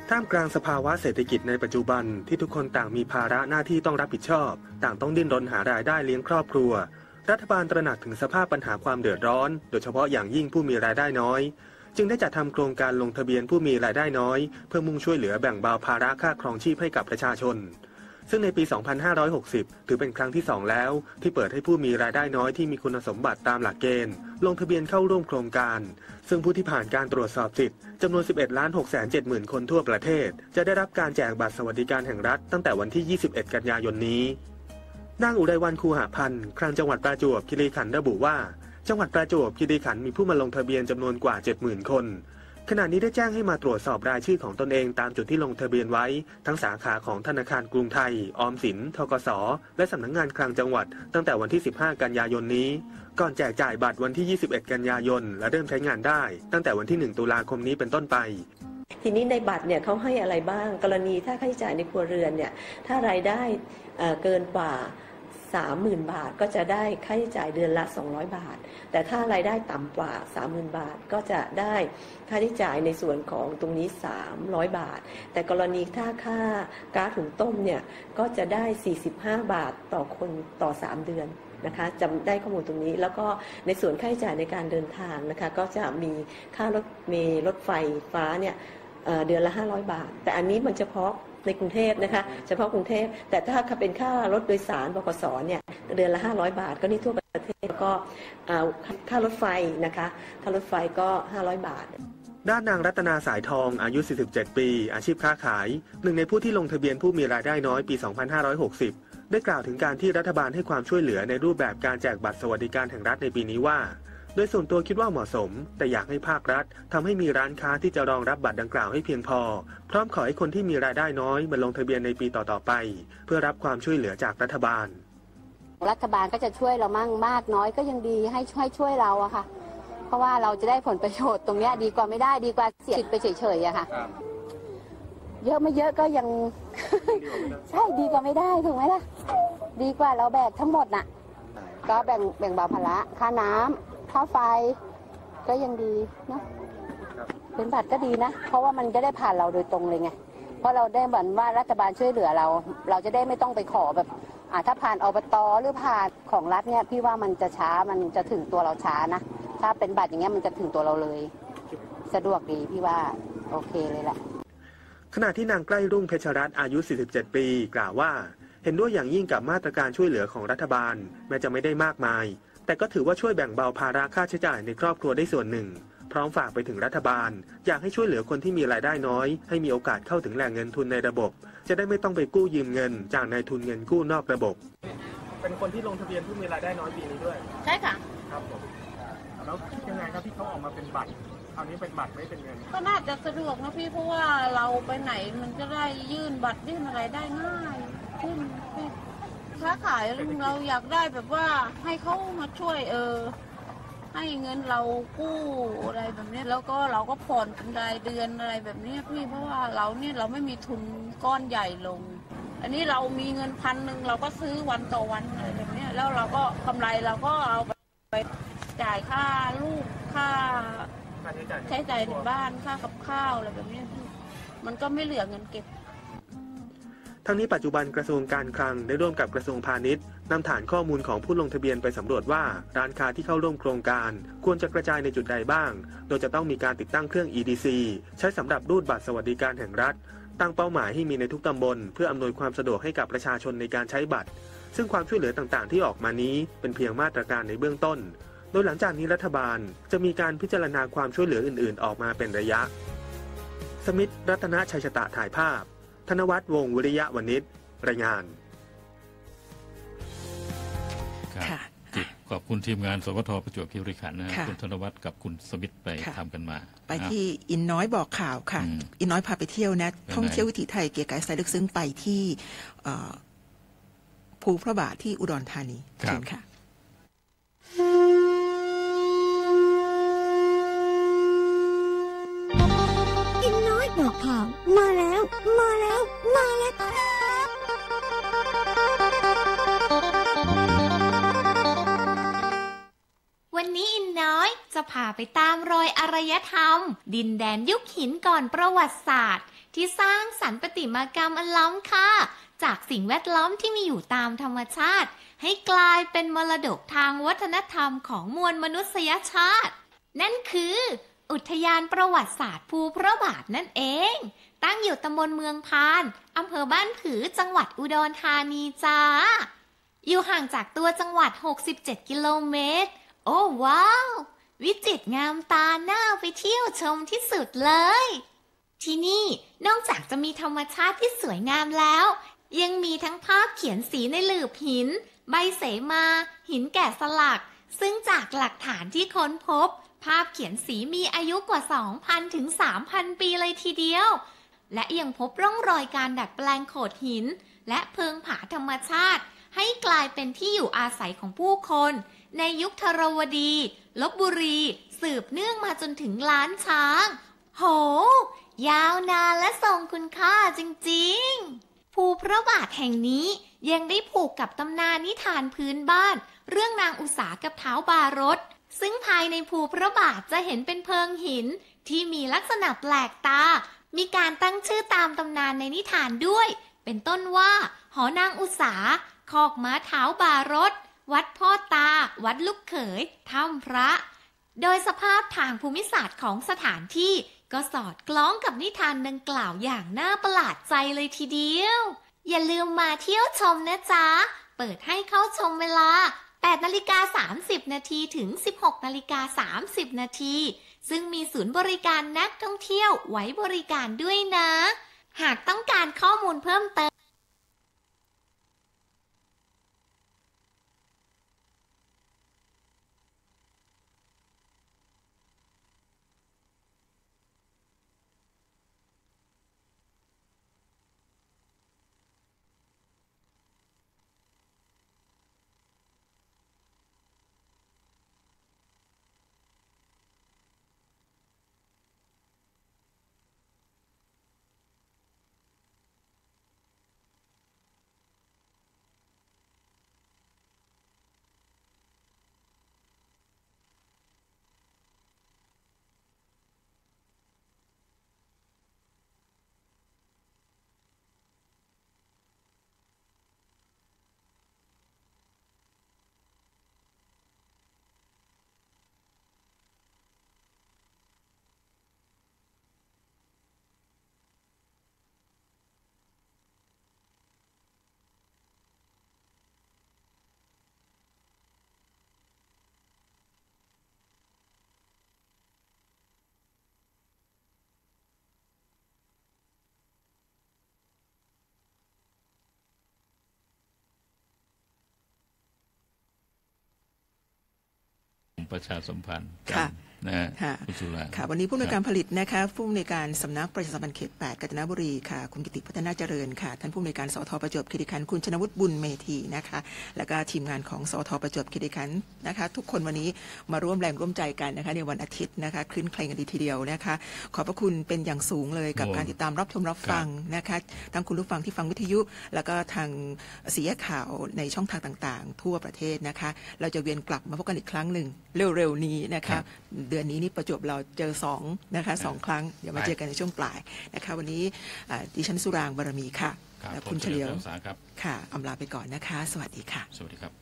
ท่ามกลางสภาวะเศรษฐกิจในปัจจุบันที่ทุกคนต่างมีภาระหน้าที่ต้องรับผิดชอบต่างต้องดิ้นรนหารายได้เลี้ยงครอบครัวรัฐบาลตระหนักถึงสภาพปัญหาความเดือดร้อนโดยเฉพาะอย่างยิ่งผู้มีรายได้น้อยจึงได้จัดทำโครงการลงทะเบียนผู้มีรายได้น้อยเพื่อมุ่งช่วยเหลือแบ่งเบาภาระค่าครองชีพให้กับประชาชนซึ่งในปี สองพันห้าร้อยหกสิบ ถือเป็นครั้งที่สองแล้วที่เปิดให้ผู้มีรายได้น้อยที่มีคุณสมบัติตามหลักเกณฑ์ลงทะเบียนเข้าร่วมโครงการซึ่งผู้ที่ผ่านการตรวจสอบสิทธิ์จำนวน สิบเอ็ดล้านหกแสนเจ็ดหมื่น คนทั่วประเทศจะได้รับการแจกบัตรสวัสดิการแห่งรัฐตั้งแต่วันที่ ยี่สิบเอ็ด กันยายนนี้นางอุไรวรรณคูหพันธ์คลังจังหวัดประจวบคีรีขันธ์ระบุว่าจังหวัดประจวบคีรีขันธ์มีผู้มาลงทะเบียนจำนวนกว่า เจ็ดหมื่น คนขณะนี้ได้แจ้งให้มาตรวจสอบรายชื่อของตนเองตามจุดที่ลงทะเบียนไว้ทั้งสาขาของธนาคารกรุงไทยออมสินธกสและสำนักงานคลังจังหวัดตั้งแต่วันที่ สิบห้า กันยายนนี้ก่อนแจกจ่ายบัตรวันที่ ยี่สิบเอ็ด กันยายนและเริ่มใช้งานได้ตั้งแต่วันที่ หนึ่ง ตุลาคมนี้เป็นต้นไปทีนี้ในบัตรเนี่ยเขาให้อะไรบ้างกรณีถ้าค่าใช้จ่ายในครัวเรือนเนี่ยถ้ารายได้เกินกว่าสามหมื่น บาทก็จะได้ค่าใช้จ่ายเดือนละสองร้อยบาทแต่ถ้ารายได้ต่ำกว่า สามหมื่น บาทก็จะได้ค่าใช้จ่ายในส่วนของตรงนี้สามร้อยบาทแต่กรณีถ้าค่าก๊าซหุงต้มเนี่ยก็จะได้สี่สิบห้าบาทต่อคนต่อสามเดือนนะคะจำได้ข้อมูลตรงนี้แล้วก็ในส่วนค่าใช้จ่ายในการเดินทางนะคะก็จะมีค่ารถเมล์รถไฟฟ้าเนี่ยเดือนละห้าร้อยบาทแต่อันนี้มันเฉพาะในกรุงเทพนะคะเฉพาะกรุงเทพแต่ถ้าเป็นค่ารถโดยสารบขสเนี่ยเดือนละห้าร้อยบาทก็นี่ทั่วประเทศก็ค่ารถไฟนะคะค่ารถไฟก็ห้าร้อยบาทด้านนางรัตนาสายทองอายุสี่สิบเจ็ดปีอาชีพค้าขายหนึ่งในผู้ที่ลงทะเบียนผู้มีรายได้น้อยปีสองพันห้าร้อยหกสิบได้กล่าวถึงการที่รัฐบาลให้ความช่วยเหลือในรูปแบบการแจกบัตรสวัสดิการแห่งรัฐในปีนี้ว่าโดยส่วนตัวคิดว่าเหมาะสมแต่อยากให้ภาครัฐทำให้มีร้านค้าที่จะรองรับบัตรดังกล่าวให้เพียงพอพร้อมขอให้คนที่มีรายได้น้อยมาลงทะเบียนในปีต่อๆไปเพื่อรับความช่วยเหลือจากรัฐบาลรัฐบาลก็จะช่วยเรามั่งมากน้อยก็ยังดีให้ช่วยช่วยเราอะค่ะเพราะว่าเราจะได้ผลประโยชน์ตรงนี้ดีกว่าไม่ได้ดีกว่าเสียสิทธิ์ไปเฉยๆอะค่ะเยอะไม่เยอะก็ยัง ใช่ดีกว่าไม่ได้ถูกไหมล่ะดีกว่าเราแบกทั้งหมดน่ะก็แบ่งแบ่งเบาภาระค่าน้ำค่าไฟก็ยังดีเนาะเป็นบัตรก็ดีนะเพราะว่ามันจะได้ผ่านเราโดยตรงเลยไงเพราะเราได้เหมือนว่ารัฐบาลช่วยเหลือเราเราจะได้ไม่ต้องไปขอแบบอ่าถ้าผ่านอบต.หรือผ่านของรัฐเนี่ยพี่ว่ามันจะช้ามันจะถึงตัวเราช้านะถ้าเป็นบัตรอย่างเงี้ยมันจะถึงตัวเราเลยสะดวกดีพี่ว่าโอเคเลยแหละขณะที่นางใกล้รุ่งเพชรรัตน์อายุสี่สิบเจ็ดปีกล่าวว่าเห็นด้วยอย่างยิ่งกับมาตรการช่วยเหลือของรัฐบาลแม้จะไม่ได้มากมายแต่ก็ถือว่าช่วยแบ่งเบาภาระค่าใช้จ่ายในครอบครัวได้ส่วนหนึ่งพร้อมฝากไปถึงรัฐบาลอยากให้ช่วยเหลือคนที่มีรายได้น้อยให้มีโอกาสเข้าถึงแหล่งเงินทุนในระบบจะได้ไม่ต้องไปกู้ยืมเงินจากนายทุนเงินกู้นอกระบบเป็นคนที่ลงทะเบียนผู้มีรายได้น้อยปีนี้ด้วยใช่ค่ะครับผมแล้วยังไงครับที่เขาออกมาเป็นบัตรคราวนี้เป็นบัตรไม่เป็นเงินก็น่าจะสะดวกนะพี่เพราะว่าเราไปไหนมันจะได้ยื่นบัตรยื่นอะไรได้ง่ายขึ้นค้าขายเราอยากได้แบบว่าให้เขามาช่วยเออให้เงินเรากู้อะไรแบบนี้แล้วก็เราก็ผ่อนเป็นรายเดือนอะไรแบบนี้พี่เพราะว่าเราเนี่ยเราไม่มีทุนก้อนใหญ่ลงอันนี้เรามีเงินพันหนึ่งเราก็ซื้อวันต่อวันอะไรแบบนี้แล้วเราก็กำไรเราก็เอาไปจ่ายค่าลูกค่าใช้จ่ายในบ้านค่ากับข้าวอะไรแบบนี้มันก็ไม่เหลือเงินเก็บทั้งนี้ปัจจุบันกระทรวงการคลังได้ร่วมกับกระทรวงพาณิชย์นำฐานข้อมูลของผู้ลงทะเบียนไปสำรวจว่าร้านค้าที่เข้าร่วมโครงการควรจะกระจายในจุดใดบ้างโดยจะต้องมีการติดตั้งเครื่อง อี ดี ซี ใช้สำหรับรูดบัตรสวัสดิการแห่งรัฐตั้งเป้าหมายให้มีในทุกตำบลเพื่ออำนวยความสะดวกให้กับประชาชนในการใช้บัตรซึ่งความช่วยเหลือต่างๆที่ออกมานี้เป็นเพียงมาตรการในเบื้องต้นโดยหลังจากนี้รัฐบาลจะมีการพิจารณาความช่วยเหลืออื่นๆออกมาเป็นระยะสมิทธิ์รัตนชัยชตะถ่ายภาพธนวัฒน์วงศ์วิริยะวณิชรายงานครับขอบคุณทีมงานสวทประจวบคีรีขันธ์นะคุณธนวัฒน์กับคุณสมิทธิ์ไปทำกันมาไปที่อินน้อยบอกข่าวค่ะอินน้อยพาไปเที่ยวนะท่องเที่ยววิถีไทยเก๋ไก๋สายลึกซึ้งไปที่ภูพระบาทที่อุดรธานีเชิญค่ะอินน้อยบอกข่าวมาแล้วมาแล้วมาแล้ววันนี้อินน้อยจะพาไปตามรอยอารยธรรมดินแดนยุคหินก่อนประวัติศาสตร์ที่สร้างสรรค์ประติมากรรมอันล้ำค่าจากสิ่งแวดล้อมที่มีอยู่ตามธรรมชาติให้กลายเป็นมรดกทางวัฒนธรรมของมวลมนุษยชาตินั่นคืออุทยานประวัติศาสตร์ภูพระบาทนั่นเองตั้งอยู่ตำบลเมืองพานอำเภอบ้านผือจังหวัดอุดรธานีจ้าอยู่ห่างจากตัวจังหวัดหกสิบเจ็ดกิโลเมตรโอ้ว้าววิจิตรงามตาหน้าไปเที่ยวชมที่สุดเลยที่นี่นอกจากจะมีธรรมชาติที่สวยงามแล้วยังมีทั้งภาพเขียนสีในหลืบหินใบเสมาหินแกะสลักซึ่งจากหลักฐานที่ค้นพบภาพเขียนสีมีอายุกว่า สองพัน ถึง สามพัน ปีเลยทีเดียวและยังพบร่องรอยการดัดแปลงโขดหินและเพิงผาธรรมชาติให้กลายเป็นที่อยู่อาศัยของผู้คนในยุคธรวดีลพบุรีสืบเนื่องมาจนถึงล้านช้างโหยาวนานและทรงคุณค่าจริงๆภูพระบาทแห่งนี้ยังได้ผูกกับตำนานนิทานพื้นบ้านเรื่องนางอุษากับเท้าบารถซึ่งภายในภูพระบาทจะเห็นเป็นเพิงหินที่มีลักษณะแปลกตามีการตั้งชื่อตามตำนานในนิทานด้วยเป็นต้นว่าหอนางอุษาคอกม้าเท้าบารถวัดพ่อตาวัดลูกเขยถ้ำพระโดยสภาพทางภูมิศาสตร์ของสถานที่ก็สอดคล้องกับนิทานดังกล่าวอย่างน่าประหลาดใจเลยทีเดียวอย่าลืมมาเที่ยวชมนะจ๊ะเปิดให้เข้าชมเวลา แปดนาฬิกาสามสิบนาทีถึง สิบหกนาฬิกาสามสิบนาทีซึ่งมีศูนย์บริการนักท่องเที่ยวไว้บริการด้วยนะหากต้องการข้อมูลเพิ่มเติมประชาสัมพันธ์ค่ะนะค่ะค่ะวันนี้ผู้อำนวยการผลิตนะคะผู้อำนวยการสำนักประชาสัมพันธ์เขตแปดกาญจนบุรีค่ะคุณกิติพัฒนาเจริญค่ะท่านผู้อำนวยการสทประจวบคีรีขันธ์คุณชนวุฒิบุญเมธีนะคะแล้วก็ทีมงานของสทประจวบคีรีขันธ์นะคะทุกคนวันนี้มาร่วมแรงร่วมใจกันนะคะในวันอาทิตย์นะคะคลื่นเครงกันดีทีเดียวนะคะขอบพระคุณเป็นอย่างสูงเลยกับการติดตามรับชมรับฟังนะคะทั้งคุณผู้ฟังที่ฟังวิทยุแล้วก็ทางสี่แยกข่าวในช่องทางต่างๆทั่วประเทศนะคะเราจะเวียนกลับมาพบกันอีกครั้งหนึ่งเร็วๆนี้นะคะเดือนนี้นี่ประจวบเราเจอสองนะคะสองครั้งเดี๋ยวมาเจอกันในช่วงปลายนะคะวันนี้ดิฉันสุรางค์บารมีค่ะและคุณเฉลียวค่ะอำลาไปก่อนนะคะสวัสดีค่ะสวัสดีครับ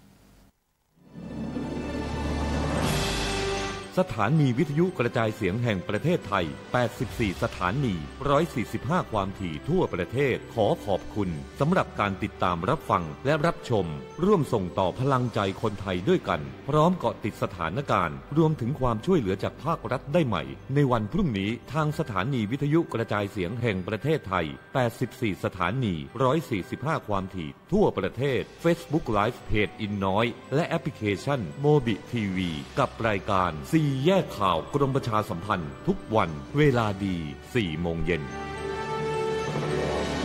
สถานีวิทยุกระจายเสียงแห่งประเทศไทย แปดสิบสี่ สถานี หนึ่งร้อยสี่สิบห้า ความถี่ทั่วประเทศ ขอขอบคุณสำหรับการติดตามรับฟังและรับชม ร่วมส่งต่อพลังใจคนไทยด้วยกัน พร้อมเกาะติดสถานการณ์ รวมถึงความช่วยเหลือจากภาครัฐได้ใหม่ ในวันพรุ่งนี้ทางสถานีวิทยุกระจายเสียงแห่งประเทศไทย แปดสิบสี่ สถานี หนึ่งร้อยสี่สิบห้า ความถี่ทั่วประเทศ Facebook Live เพจอินน้อยและแอปพลิเคชันโมบิทีวีกับรายการสี่แยกข่าวกรมประชาสัมพันธ์ทุกวันเวลาดี สี่โมงเย็น